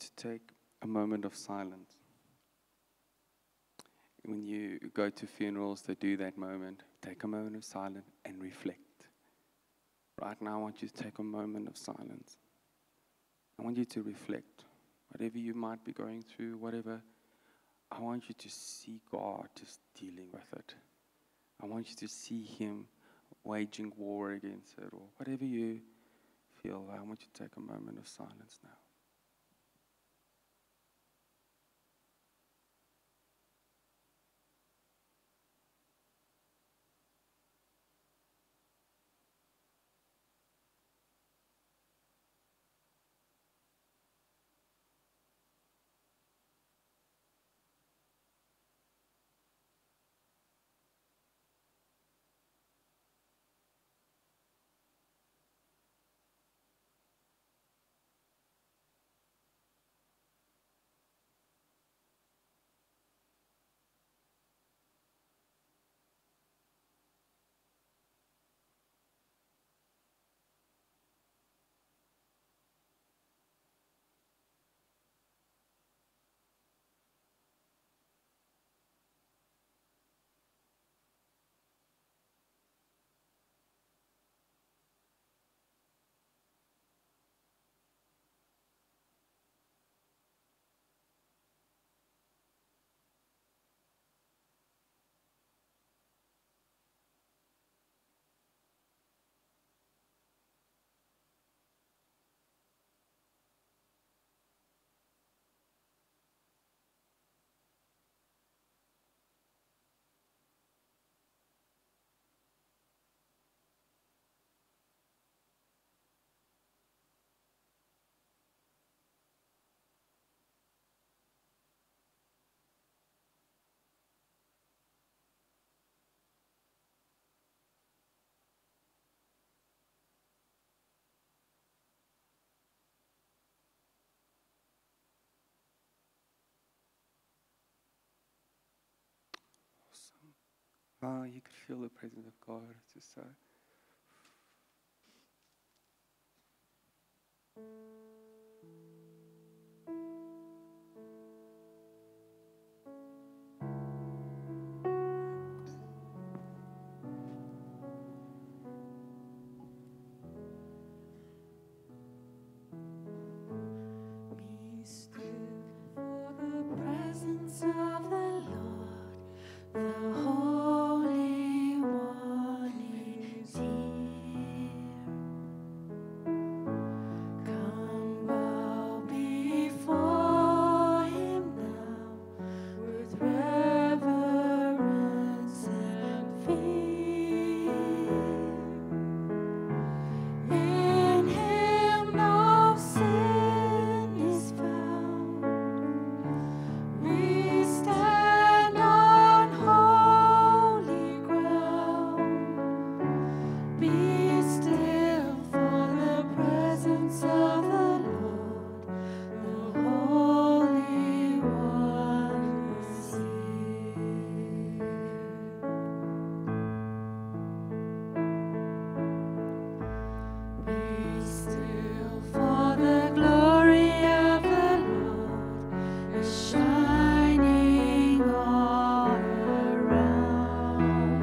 to take a moment of silence. When you go to funerals, they do that moment. Take a moment of silence and reflect. Right now, I want you to take a moment of silence. I want you to reflect. Whatever you might be going through, whatever, I want you to see God just dealing with it. I want you to see Him waging war against it, or whatever you feel. I want you to take a moment of silence now. Oh, you could feel the presence of God. It's just so. Be still for the presence of the Lord. The Holy One is here. Come bow before Him now with reverence and fear. In Him no sin is found. We stand on holy ground. Be still for the presence of the Lord. The Holy One is here. Be still for the glory of the Lord is shining all around.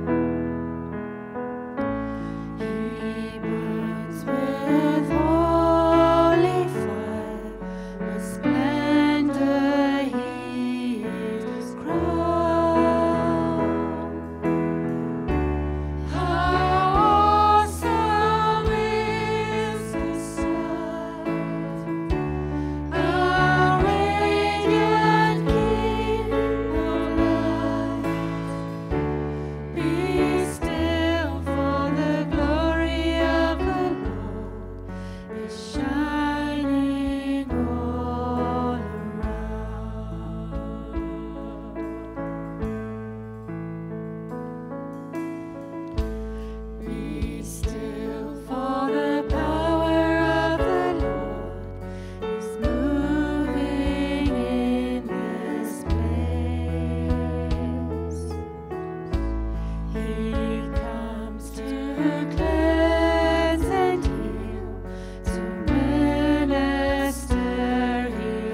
He burns with holy fire, with splendor He is crowned. How awesome is the sight! Our radiant King of light. Be still, for the glory of the Lord is shining all around. Be still, for the power of the Lord is moving in this place. He comes to cleanse and heal, to minister His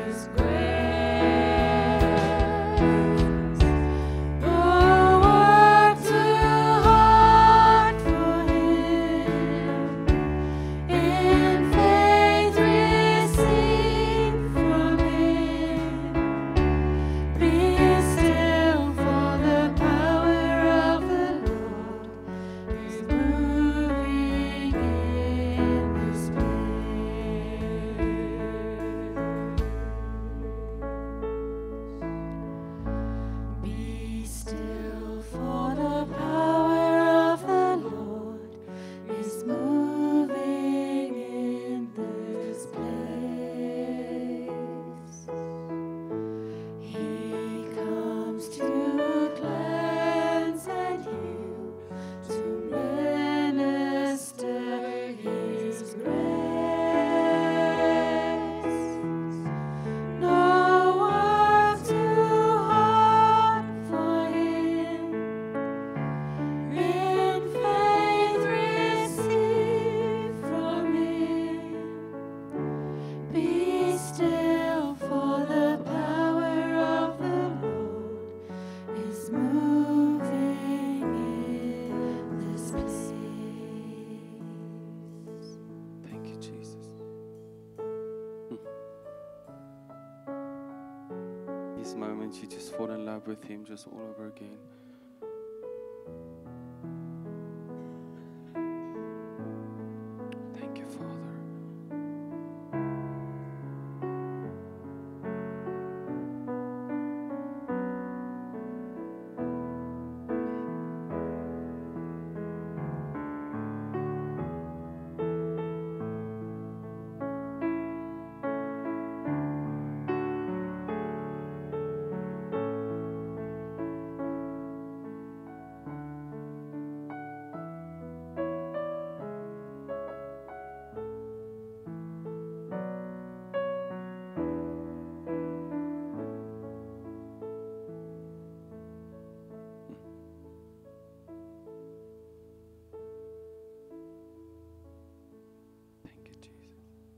is moving in this place. Be still, for the power of the Lord is moving in this place. He comes to cleanse and heal, to minister His grace. No work too hard for Him. In faith receive from Him. Be still, for the power of the Lord is moving in this place. Thank you, Jesus. These moments you just fall in love with Him just all over again. Thank you, Father. Thank you, Jesus.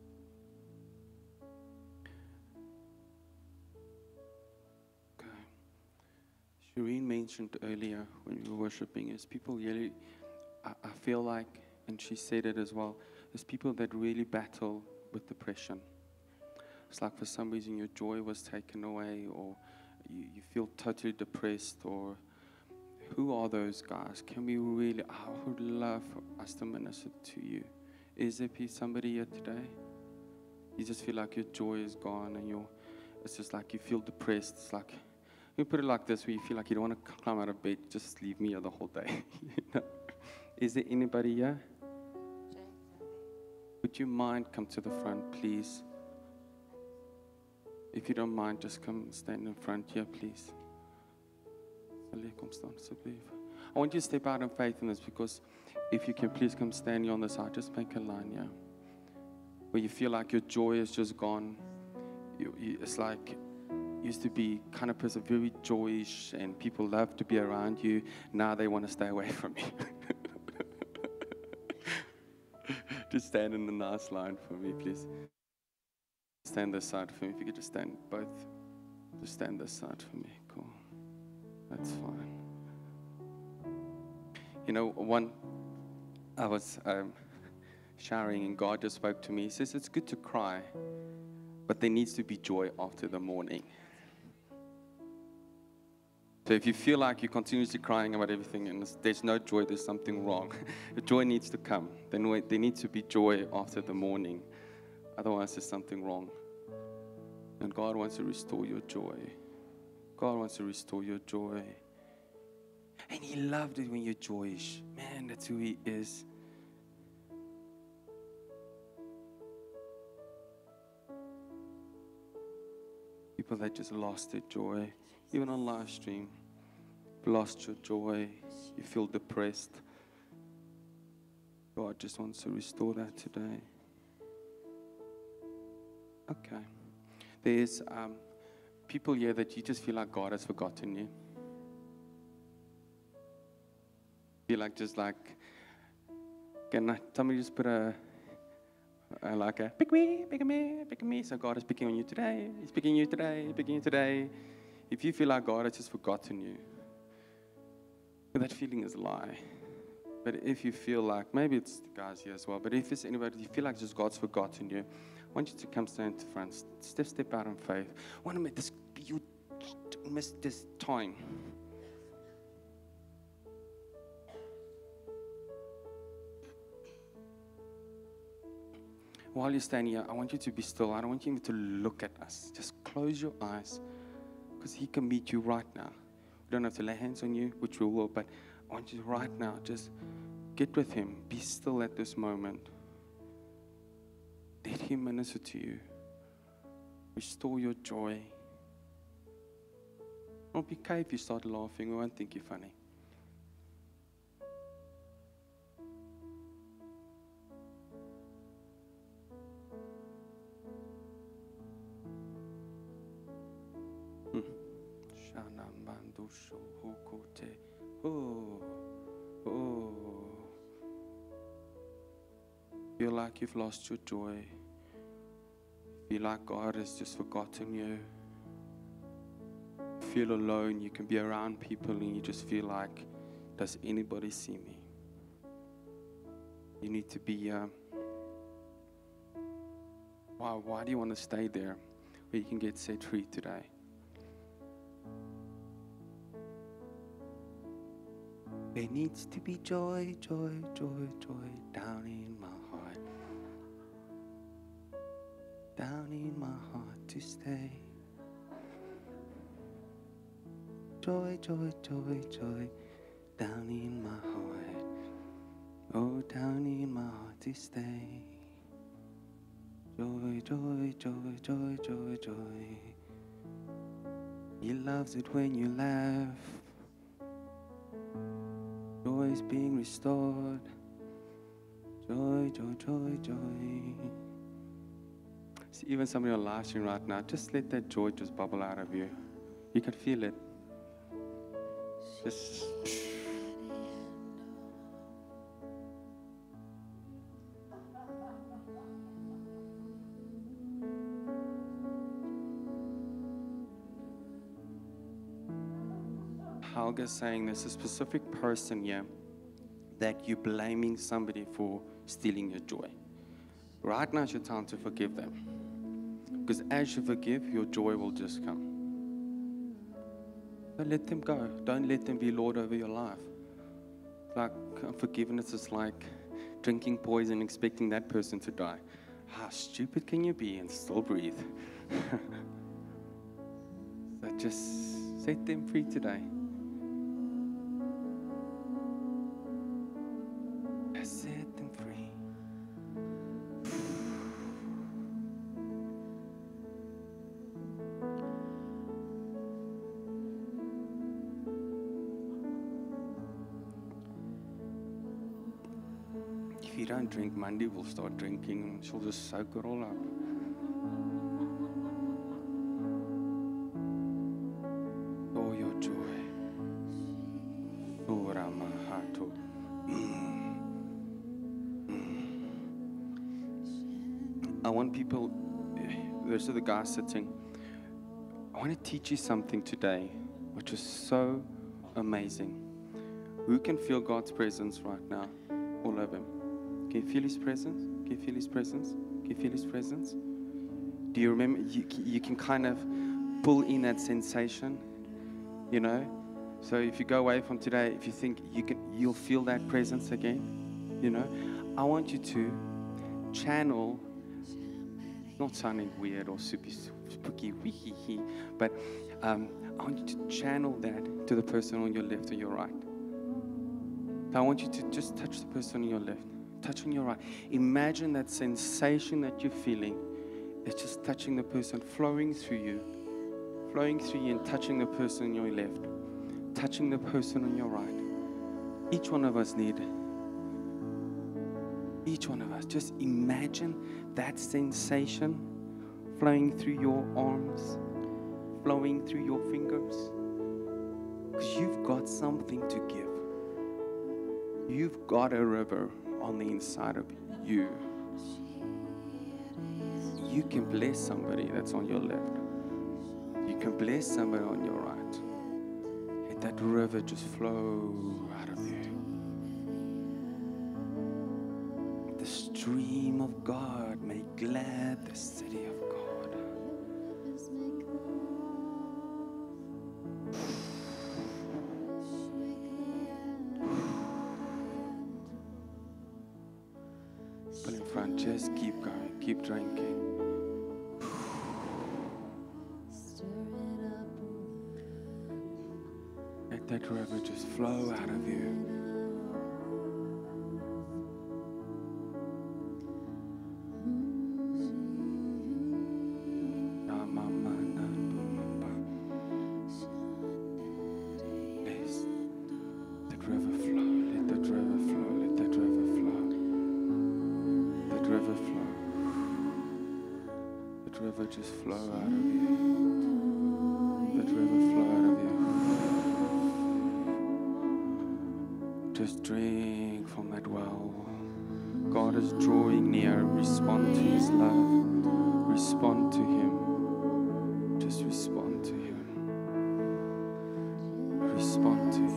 Okay. Shireen mentioned earlier when we were worshiping is people really, I feel like, and she said it as well, is people that really battle with depression. It's like for some reason your joy was taken away, or you feel totally depressed, or who are those guys? Can we really, I would love for us to minister to you. Is there somebody here today? You just feel like your joy is gone and it's just like you feel depressed. It's like, you put it like this, where you feel like you don't want to climb out of bed, just leave me here the whole day. You know? Is there anybody here? Would you mind come to the front, please? If you don't mind, just come stand in front here, please. I want you to step out in faith in this, because if you can please come stand here on the side, just make a line here. Where you feel like your joy is just gone. It's like you used to be kind of person, very joyish, and people love to be around you. Now they want to stay away from you. Just stand in the nice line for me, please. Stand this side for me. If you could just stand both. Just stand this side for me. Cool. That's fine. You know, I was showering and God just spoke to me. He says, it's good to cry, but there needs to be joy after the morning. So if you feel like you're continuously crying about everything and there's no joy, there's something wrong. The joy needs to come. Then there needs to be joy after the morning. Otherwise, there's something wrong. And God wants to restore your joy. God wants to restore your joy. And He loved it when you're joyish. Man, that's who He is. People that just lost their joy, even on live stream, lost your joy, you feel depressed. God just wants to restore that today. Okay. There's people here that you just feel like God has forgotten you. Feel like just like, can somebody just put a pick me, pick me, pick me. So God is picking on you today. He's picking you today, picking you today. If you feel like God has just forgotten you, that feeling is a lie. But if you feel like, maybe it's the guys here as well, but if it's anybody, you feel like just God's forgotten you, I want you to come stand to the front. Step out in faith. I want to make this, you miss this time. while you're standing here, I want you to be still. I don't want you to look at us. Just close your eyes, because He can meet you right now. We don't have to lay hands on you, which we will, but I want you to right now just get with Him. Be still at this moment. Let Him minister to you. Restore your joy. Don't be okay if you start laughing. We won't think you're funny. Feel like you've lost your joy. Feel like God has just forgotten you. Feel alone. You can be around people and you just feel like, does anybody see me? You need to be, why do you want to stay there where you can get set free today? There needs to be joy, joy, joy, joy down in my heart. Down in my heart to stay. Joy, joy, joy, joy down in my heart. Oh, down in my heart to stay. Joy, joy, joy, joy, joy, joy. He loves it when you laugh. Joy is being restored. Joy, joy, joy, joy. See, even some of you are laughing right now. Just let that joy just bubble out of you. You can feel it. Just. Helga's saying there's a specific person here that you're blaming somebody for stealing your joy. Right now is your time to forgive them. Because as you forgive, your joy will just come. Don't let them go. Don't let them be Lord over your life. Like forgiveness is like drinking poison and expecting that person to die. How stupid can you be and still breathe? So just set them free today. Set them free. If you don't drink, Mandy will start drinking and she'll just soak it all up. Oh, your joy. I want people, those are the guys sitting. I want to teach you something today, which is so amazing. Who can feel God's presence right now? All of Him. Can you feel His presence? Can you feel His presence? Can you feel His presence? Do you remember? You can kind of pull in that sensation, you know? So if you go away from today, if you think you'll feel that presence again, you know? I want you to channel, not sounding weird or super spooky, wee-hee-hee, but I want you to channel that to the person on your left or your right. I want you to just touch the person on your left, touch on your right. Imagine that sensation that you're feeling. It's just touching the person, flowing through you and touching the person on your left, touching the person on your right. Each one of us just imagine that sensation flowing through your arms, flowing through your fingers, because you've got something to give. You've got a river on the inside of you. You can bless somebody that's on your left. You can bless somebody on your right. Let that river just flow out of you. The stream of God may glad the city of God. People in front, just keep going, keep drinking. Let that river just flow out of you. Just flow out of you. Let river flow out of you. Just drink from that well. God is drawing near. Respond to His love. Respond to Him. Just respond to Him. Respond to Him.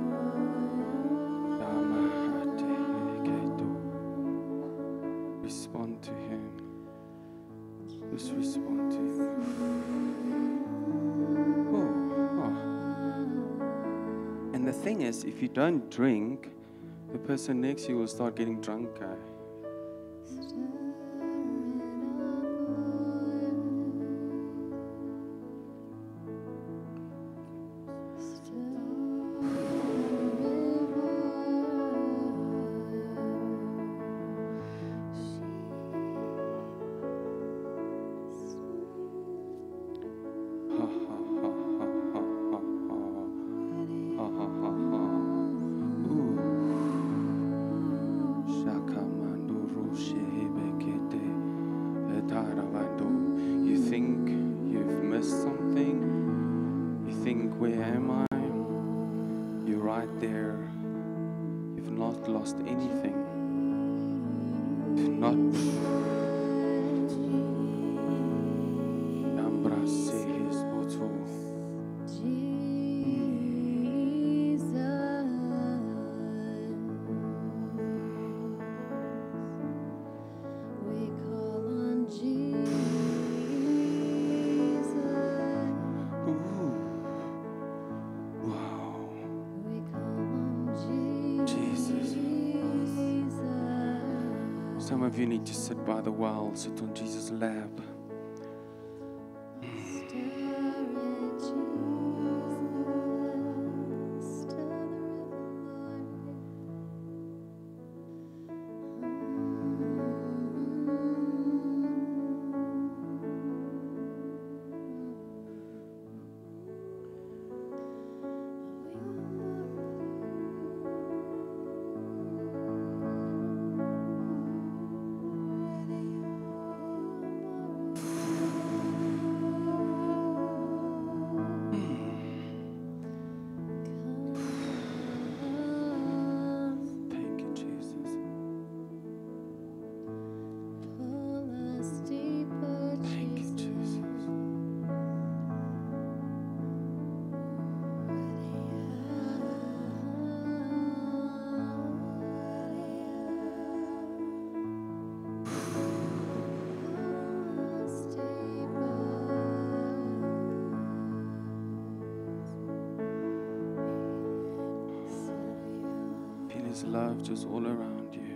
Respond to Him. Just respond to Him. And the thing is, if you don't drink, the person next to you will start getting drunker. You think you've missed something? You think, where am I? You're right there. You've not lost anything. You've not. Some of you need to sit by the well, sit on Jesus' lap. His love just all around you.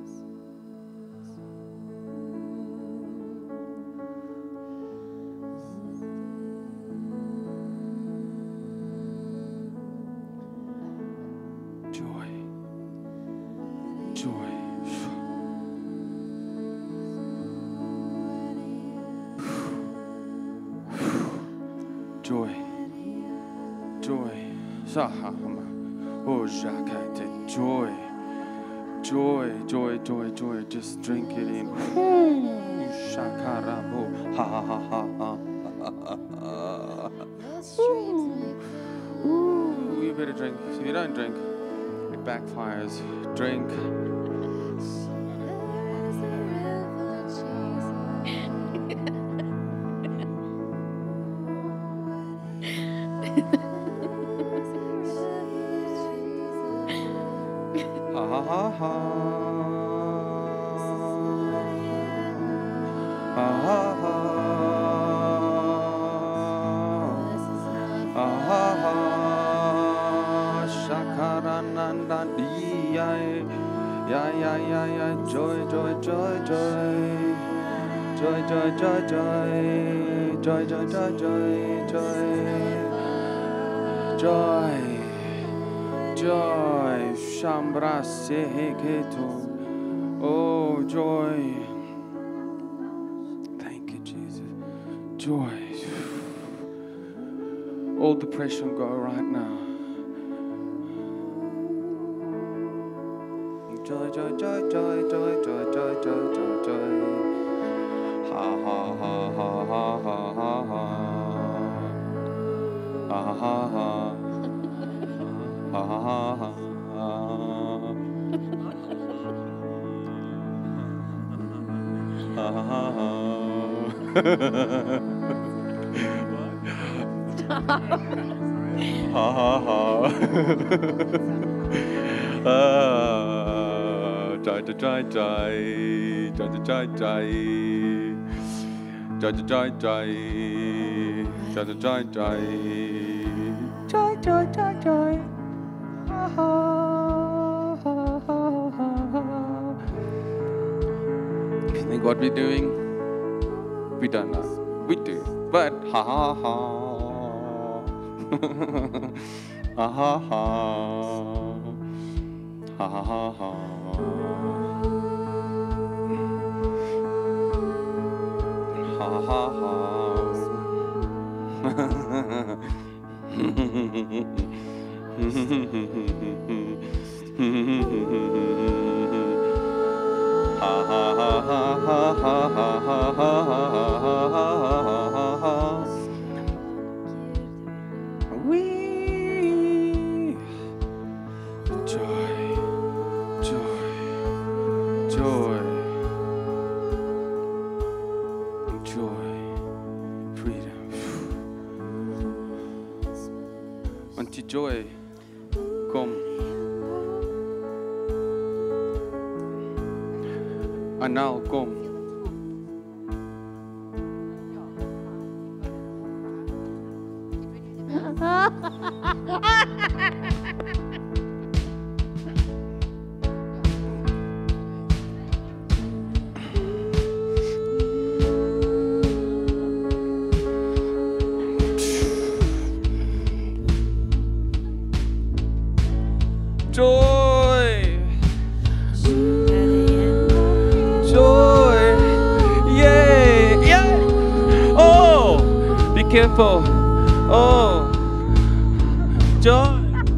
Joy. Joy. Joy. Joy. Sahama. Oh, Jakate. Joy, joy, joy, joy, joy. Just drink it in. Shakarabo. Ha ha ha ha ha. Ooh, you better drink. If you don't drink, it backfires. Drink. Ha ha ha. Ha ha ha. Ha ha ha. Shakarananda diya. Yeah, yeah, yeah, yeah. Joy, joy, joy, joy. Joy, joy, joy, joy. Joy, joy, joy, joy, joy. Joy. Joy. Shambra seheketo. Oh, joy. Thank you, Jesus. Joy. All depression go right now. Joy, joy, joy, joy, joy, joy, joy, joy, joy, joy. Ha ha ha ha ha ha ha ha. Ha ha ha ha. Ha ha ha ha. Ha ha ha ha. Ha ha ha. Joy, joy, joy, joy, joy, joy, joy, joy, joy, joy, joy, joy, joy, joy, joy, joy, joy, joy. Ha ha ha ha ha. If you think what we're doing, we don't know. We do, but ha ha ha. Ha ha ha. Ha ha ha ha. Ha ha ha. Ha ha ha ha ha ha ha ha. We joy, joy, joy, joy, freedom. Want die joy? Kom. Anal, kom. Joy. Joy. Yeah. Yeah. Oh, be careful. Oh, joy.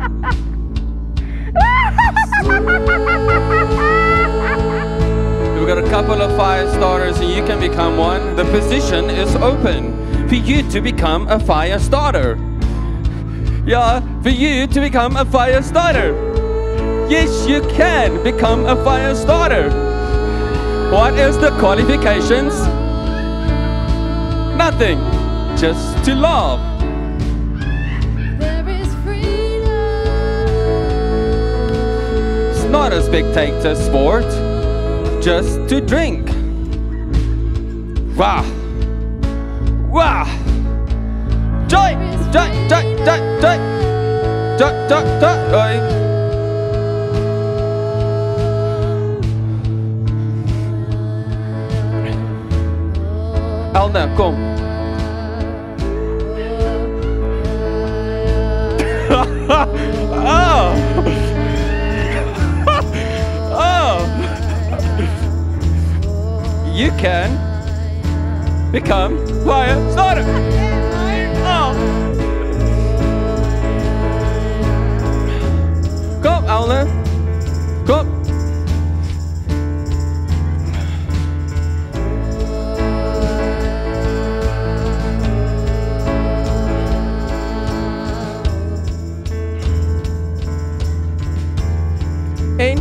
We've got a couple of fire starters and you can become one. The position is open for you to become a fire starter. Yeah, for you to become a fire starter. Yes, you can become a fire starter. What is the qualifications? Nothing, just to love. There is freedom. It's not a spectator sport, just to drink. Wow. Wow. Joy, joy, joy, joy, joy. Joy, joy, joy, joy. Elna, kom. Oh. Oh. You can become fire starter. Oh. Kom, Elna. Kom. In.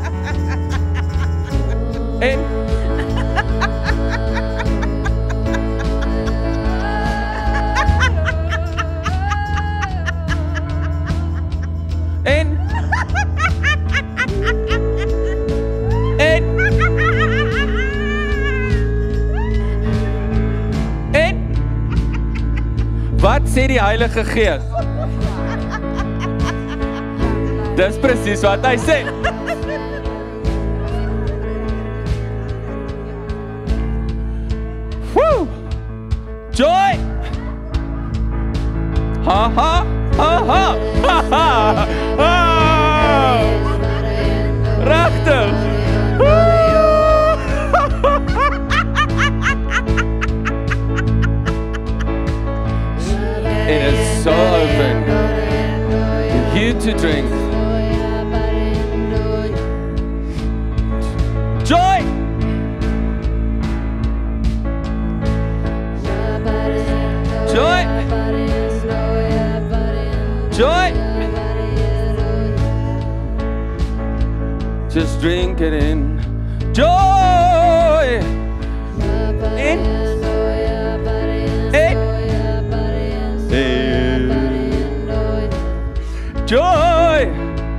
In. In. In. In. Wat sê die Heilige Gees? Dis presies wat hy sê. Ha ha ha ha ha ha. Prachtig. It is so open for you to drink. Joy! Joy! Joy! Just drink it in. Joy! In. In. Joy!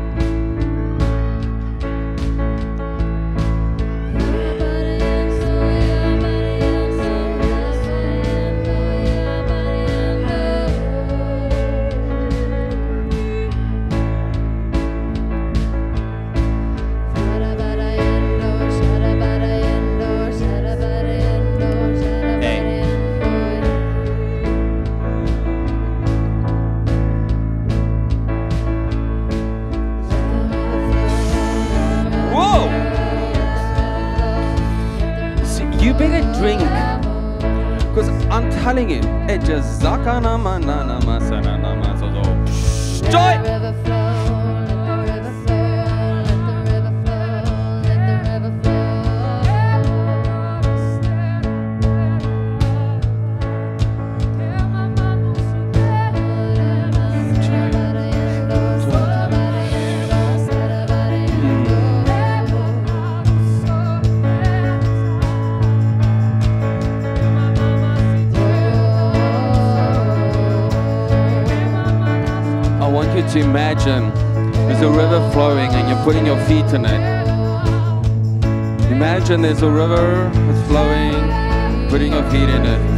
You better drink, because I'm telling you, it just zakana manana masana namazo. Joy! To imagine there's a river flowing and you're putting your feet in it. Imagine there's a river that's flowing, putting your feet in it.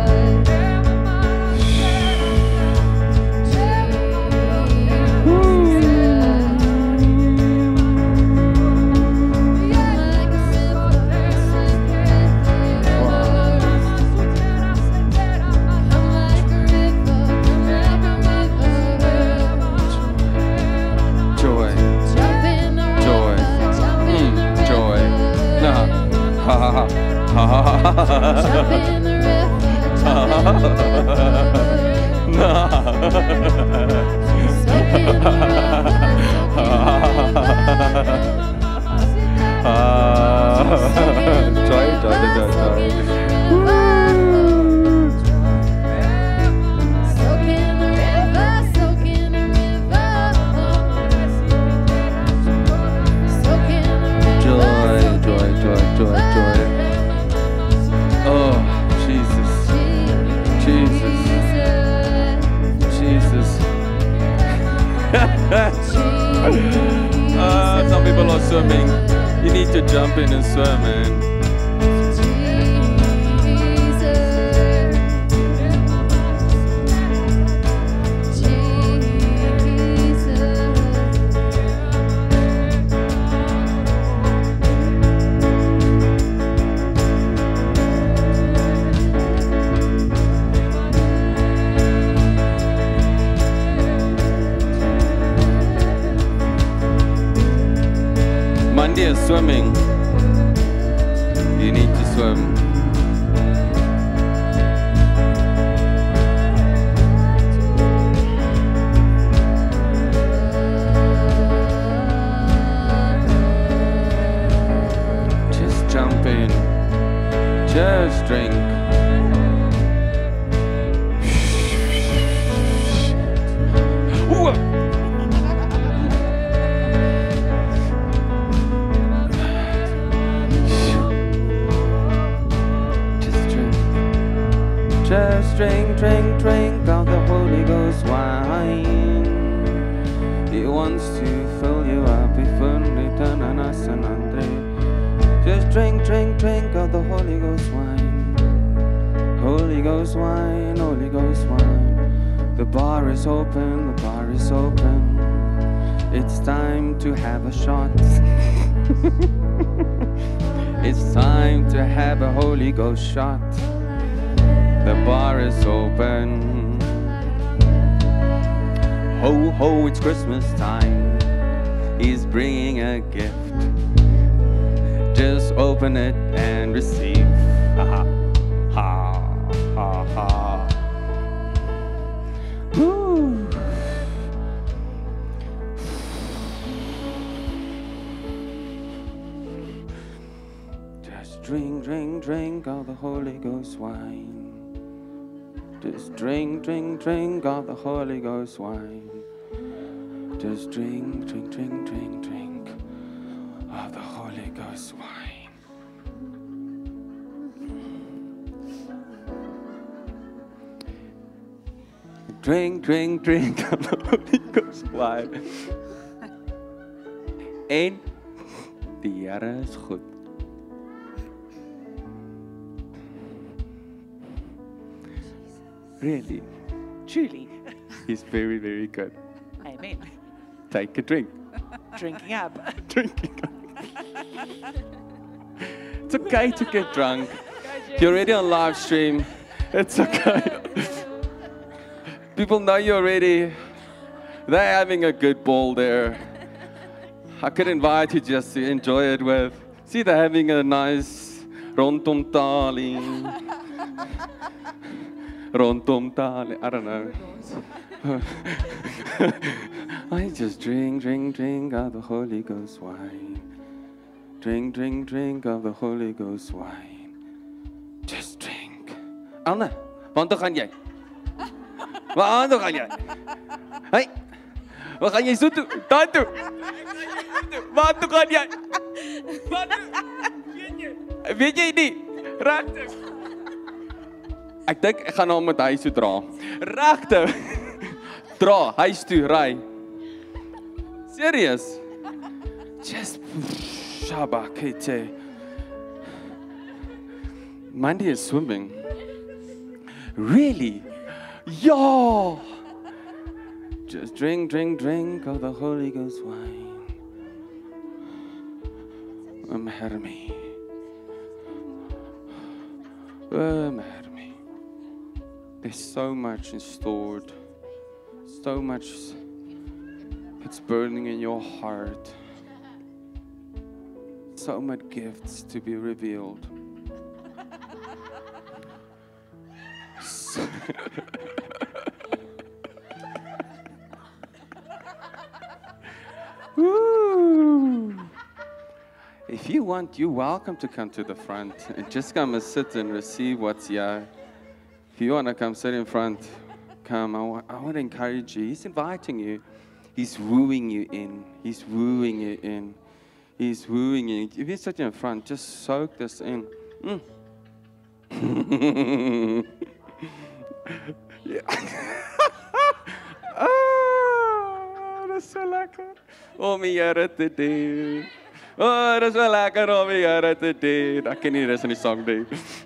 Some people are swimming. You need to jump in and swim, man. Monday is swimming. You need to swim. Just jump in. Just drink. Just drink, drink, drink of the Holy Ghost wine. He wants to fill you up. Just drink, drink, drink of the Holy Ghost wine. Holy Ghost wine, Holy Ghost wine. The bar is open, the bar is open. It's time to have a shot. It's time to have a Holy Ghost shot. The bar is open. Ho, ho, it's Christmas time. He's bringing a gift. Just open it and receive. Ha ha, ha ha ha. Woo. Just drink, drink, drink of the Holy Ghost wine. Just drink, drink, drink of the Holy Ghost wine. Just drink, drink, drink, drink, drink of the Holy Ghost wine. Drink, drink, drink of the Holy Ghost wine. En die Here is goed. Really? Truly. He's very, very good. Amen. Take a drink. Drinking up. Drinking up. It's okay to get drunk. If you're already on live stream, it's okay. People know you're already. They're having a good ball there. I could invite you just to enjoy it with. See, they're having a nice rondom tali. Rondom tali. I don't know. I just drink, drink, drink of the Holy Ghost wine. Drink, drink, drink of the Holy Ghost wine. Just drink. Anne, waar gaan jy? Waar gaan jy? Hey, waar gaan jy so toe? Daar toe. Waar toe gaan jy? Waar toe? Weet jy nie? Regtig. Ek dink ek gaan hom met huis toe dra. Regtig. Dra, huis toe, ry. Serious? Just shabakete. Mandy is swimming. Really? Yeah. Just drink, drink, drink of the Holy Ghost wine. Hermie. Hermie. There's so much stored. So much it's burning in your heart. So much gifts to be revealed. Woo. If you want, you're welcome to come to the front and just come and sit and receive what's here. If you want to come sit in front, come. I want to encourage you. He's inviting you. He's wooing you in. He's wooing you in. He's wooing you. If you sit in front, just soak this in. Ja. Dat is zo lekker om die Here te dien. Oh, dat is wel lekker om die Here te dien. I can hear this in the song, dude.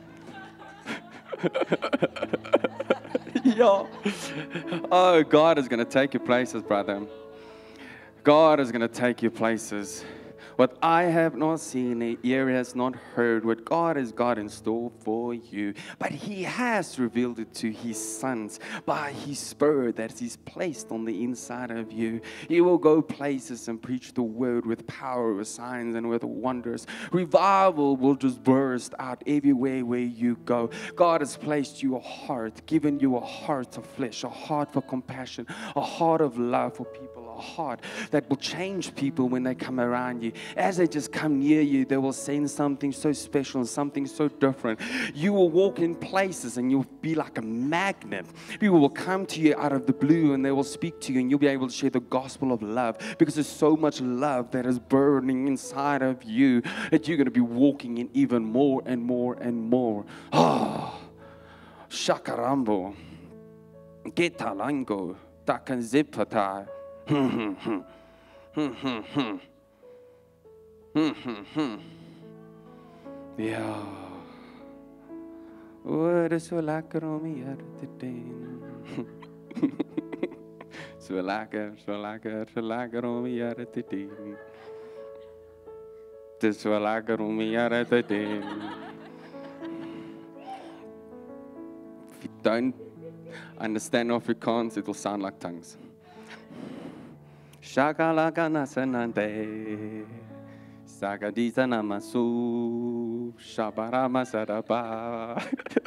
Yeah. Oh, God is going to take you places, brother. God is going to take you places. What I have not seen, the ear has not heard, what God has got in store for you. But He has revealed it to His sons by His Spirit that He's placed on the inside of you. You will go places and preach the word with power, with signs, and with wonders. Revival will just burst out everywhere where you go. God has placed you a heart, given you a heart of flesh, a heart for compassion, a heart of love for people, a heart that will change people when they come around you. As they just come near you, they will sense something so special and something so different. You will walk in places and you'll be like a magnet. People will come to you out of the blue and they will speak to you and you'll be able to share the gospel of love because there's so much love that is burning inside of you that you're going to be walking in even more and more and more. Oh, Shakarambo. Getalango. Takanzipata. Ja. Oh, het is zo lekker om hier te dienen. Zo lekker, zo lekker, zo lekker om hier te dienen. Het is zo lekker om hier te dienen. If you don't understand Afrikaans, it will sound like tongues. Shakalakana sanante. Sagadisa namasu. Shabarama saraba.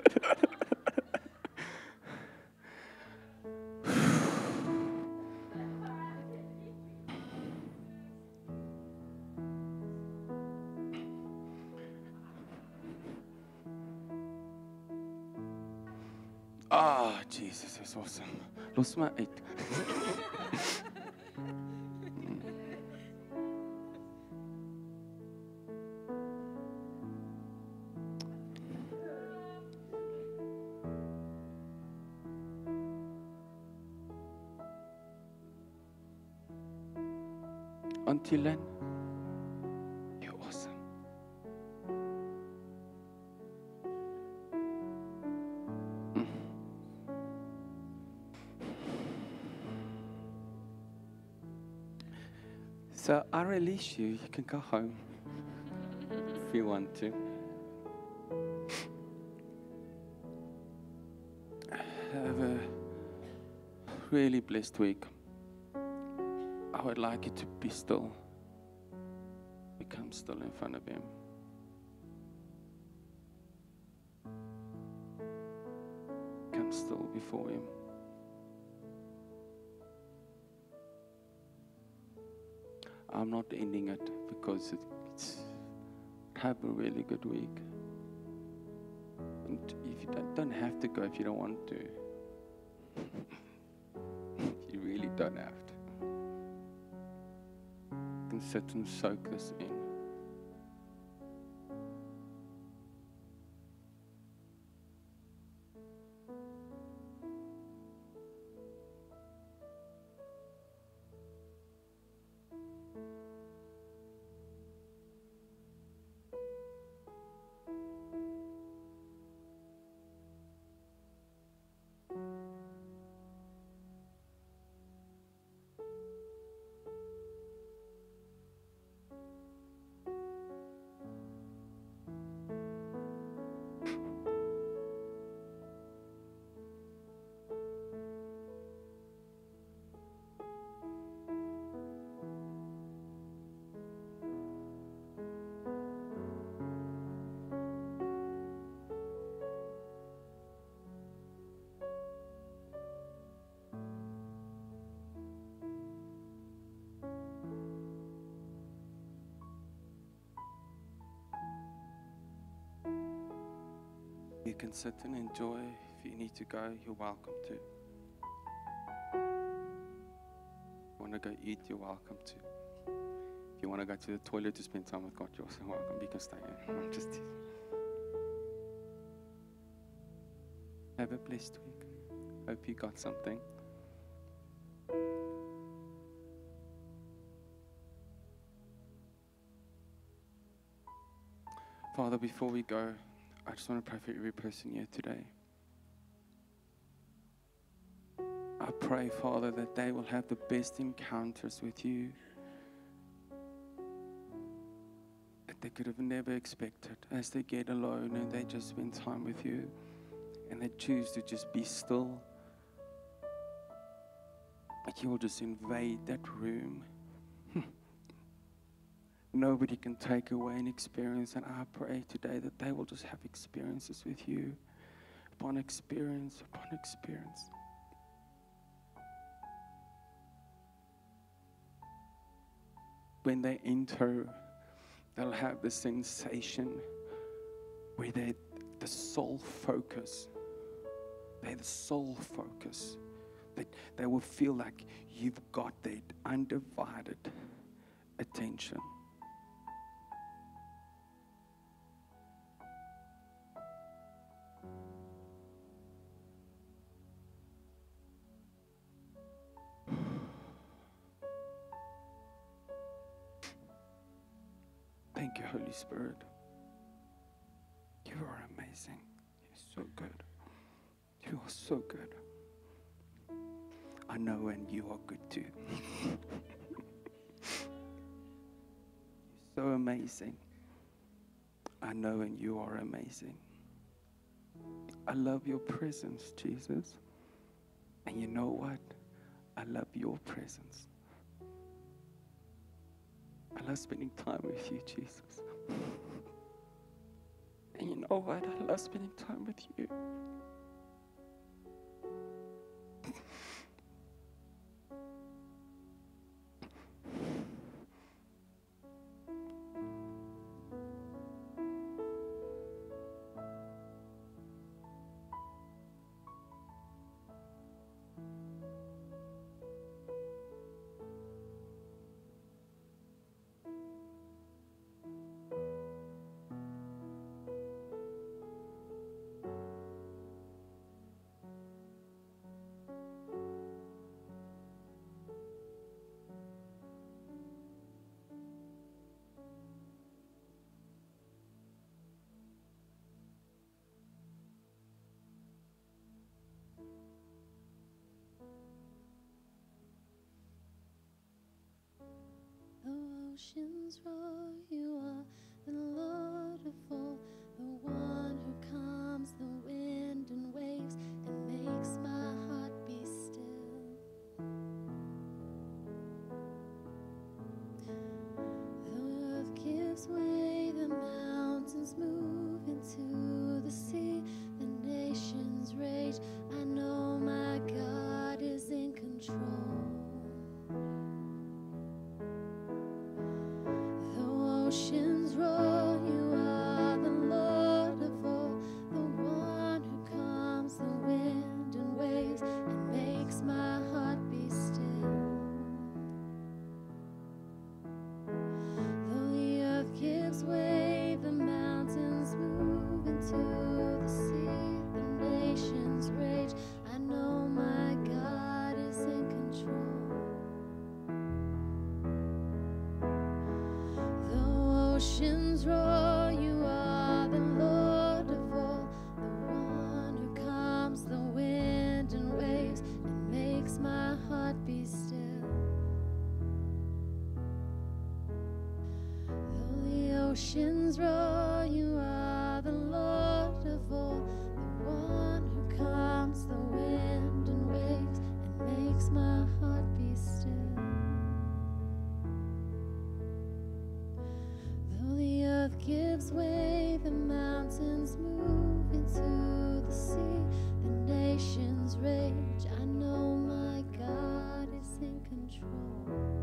Ah, Jesus is awesome. Los maar uit. Auntie Lynn, you're awesome. So I release you. You can go home if you want to. Have a really blessed week. I would like you to be still. Become still in front of Him. Come still before Him. I'm not ending it because it's have a really good week. And if you don't have to go if you don't want to. You really don't have to. You can sit and soak this in. You can sit and enjoy. If you need to go, you're welcome to. If you want to go eat, you're welcome to. If you want to go to the toilet to spend time with God, you're also welcome. You can stay in. I'm just teasing. Have a blessed week. Hope you got something. Father, before we go, I just want to pray for every person here today. I pray, Father, that they will have the best encounters with you that they could have never expected as they get alone and they just spend time with you and they choose to just be still. Like you will just invade that room. Nobody can take away an experience, and I pray today that they will just have experiences with you, upon experience, upon experience. When they enter, they'll have the sensation where they're the sole focus. They're the sole focus. That they will feel like you've got their undivided attention. Thank you, Holy Spirit. You are amazing. You're so good. You are so good. I know, and you are good too. You're so amazing. I know, and you are amazing. I love your presence, Jesus. And you know what? I love your presence. I love spending time with you, Jesus. And you know what? I love spending time with you. The oceans roar, you are the Lord of all, the one who calms the wind and waves and makes my heart be still. The earth gives way, the mountains move into the sea, the nations rage. I know my God is in control. Oceans roar, you are the Lord of all, the one who calms the wind and waves and makes my heart be still. Though the earth gives way, the mountains move into the sea, the nations rage. I know my God is in control. Oceans roar, you are the Lord of all, the one who calms the wind and waves and makes my heart be still. Though the oceans roar, you are the Lord of all, the one who calms the wind and waves and makes my heart be still. The earth gives way, the mountains move into the sea, the nations rage. I know my God is in control.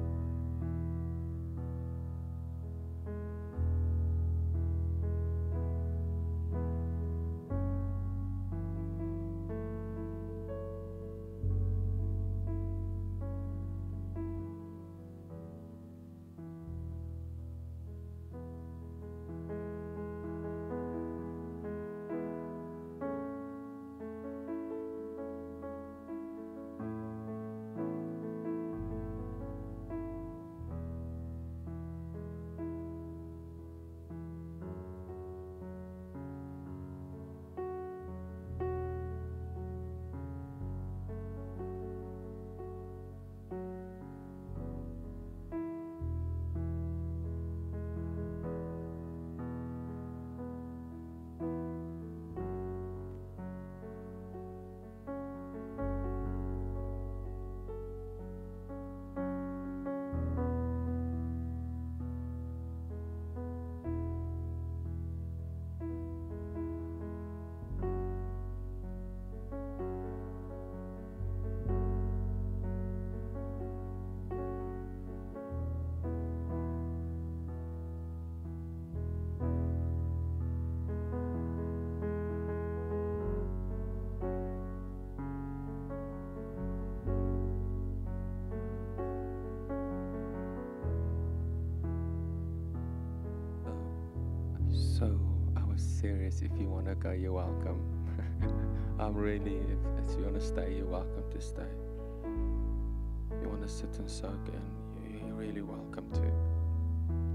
So I was serious. If you want to go, you're welcome. I'm really, if you want to stay, you're welcome to stay. If you want to sit and soak in, you're really welcome to.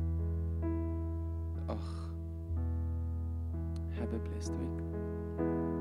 Oh, have a blessed week.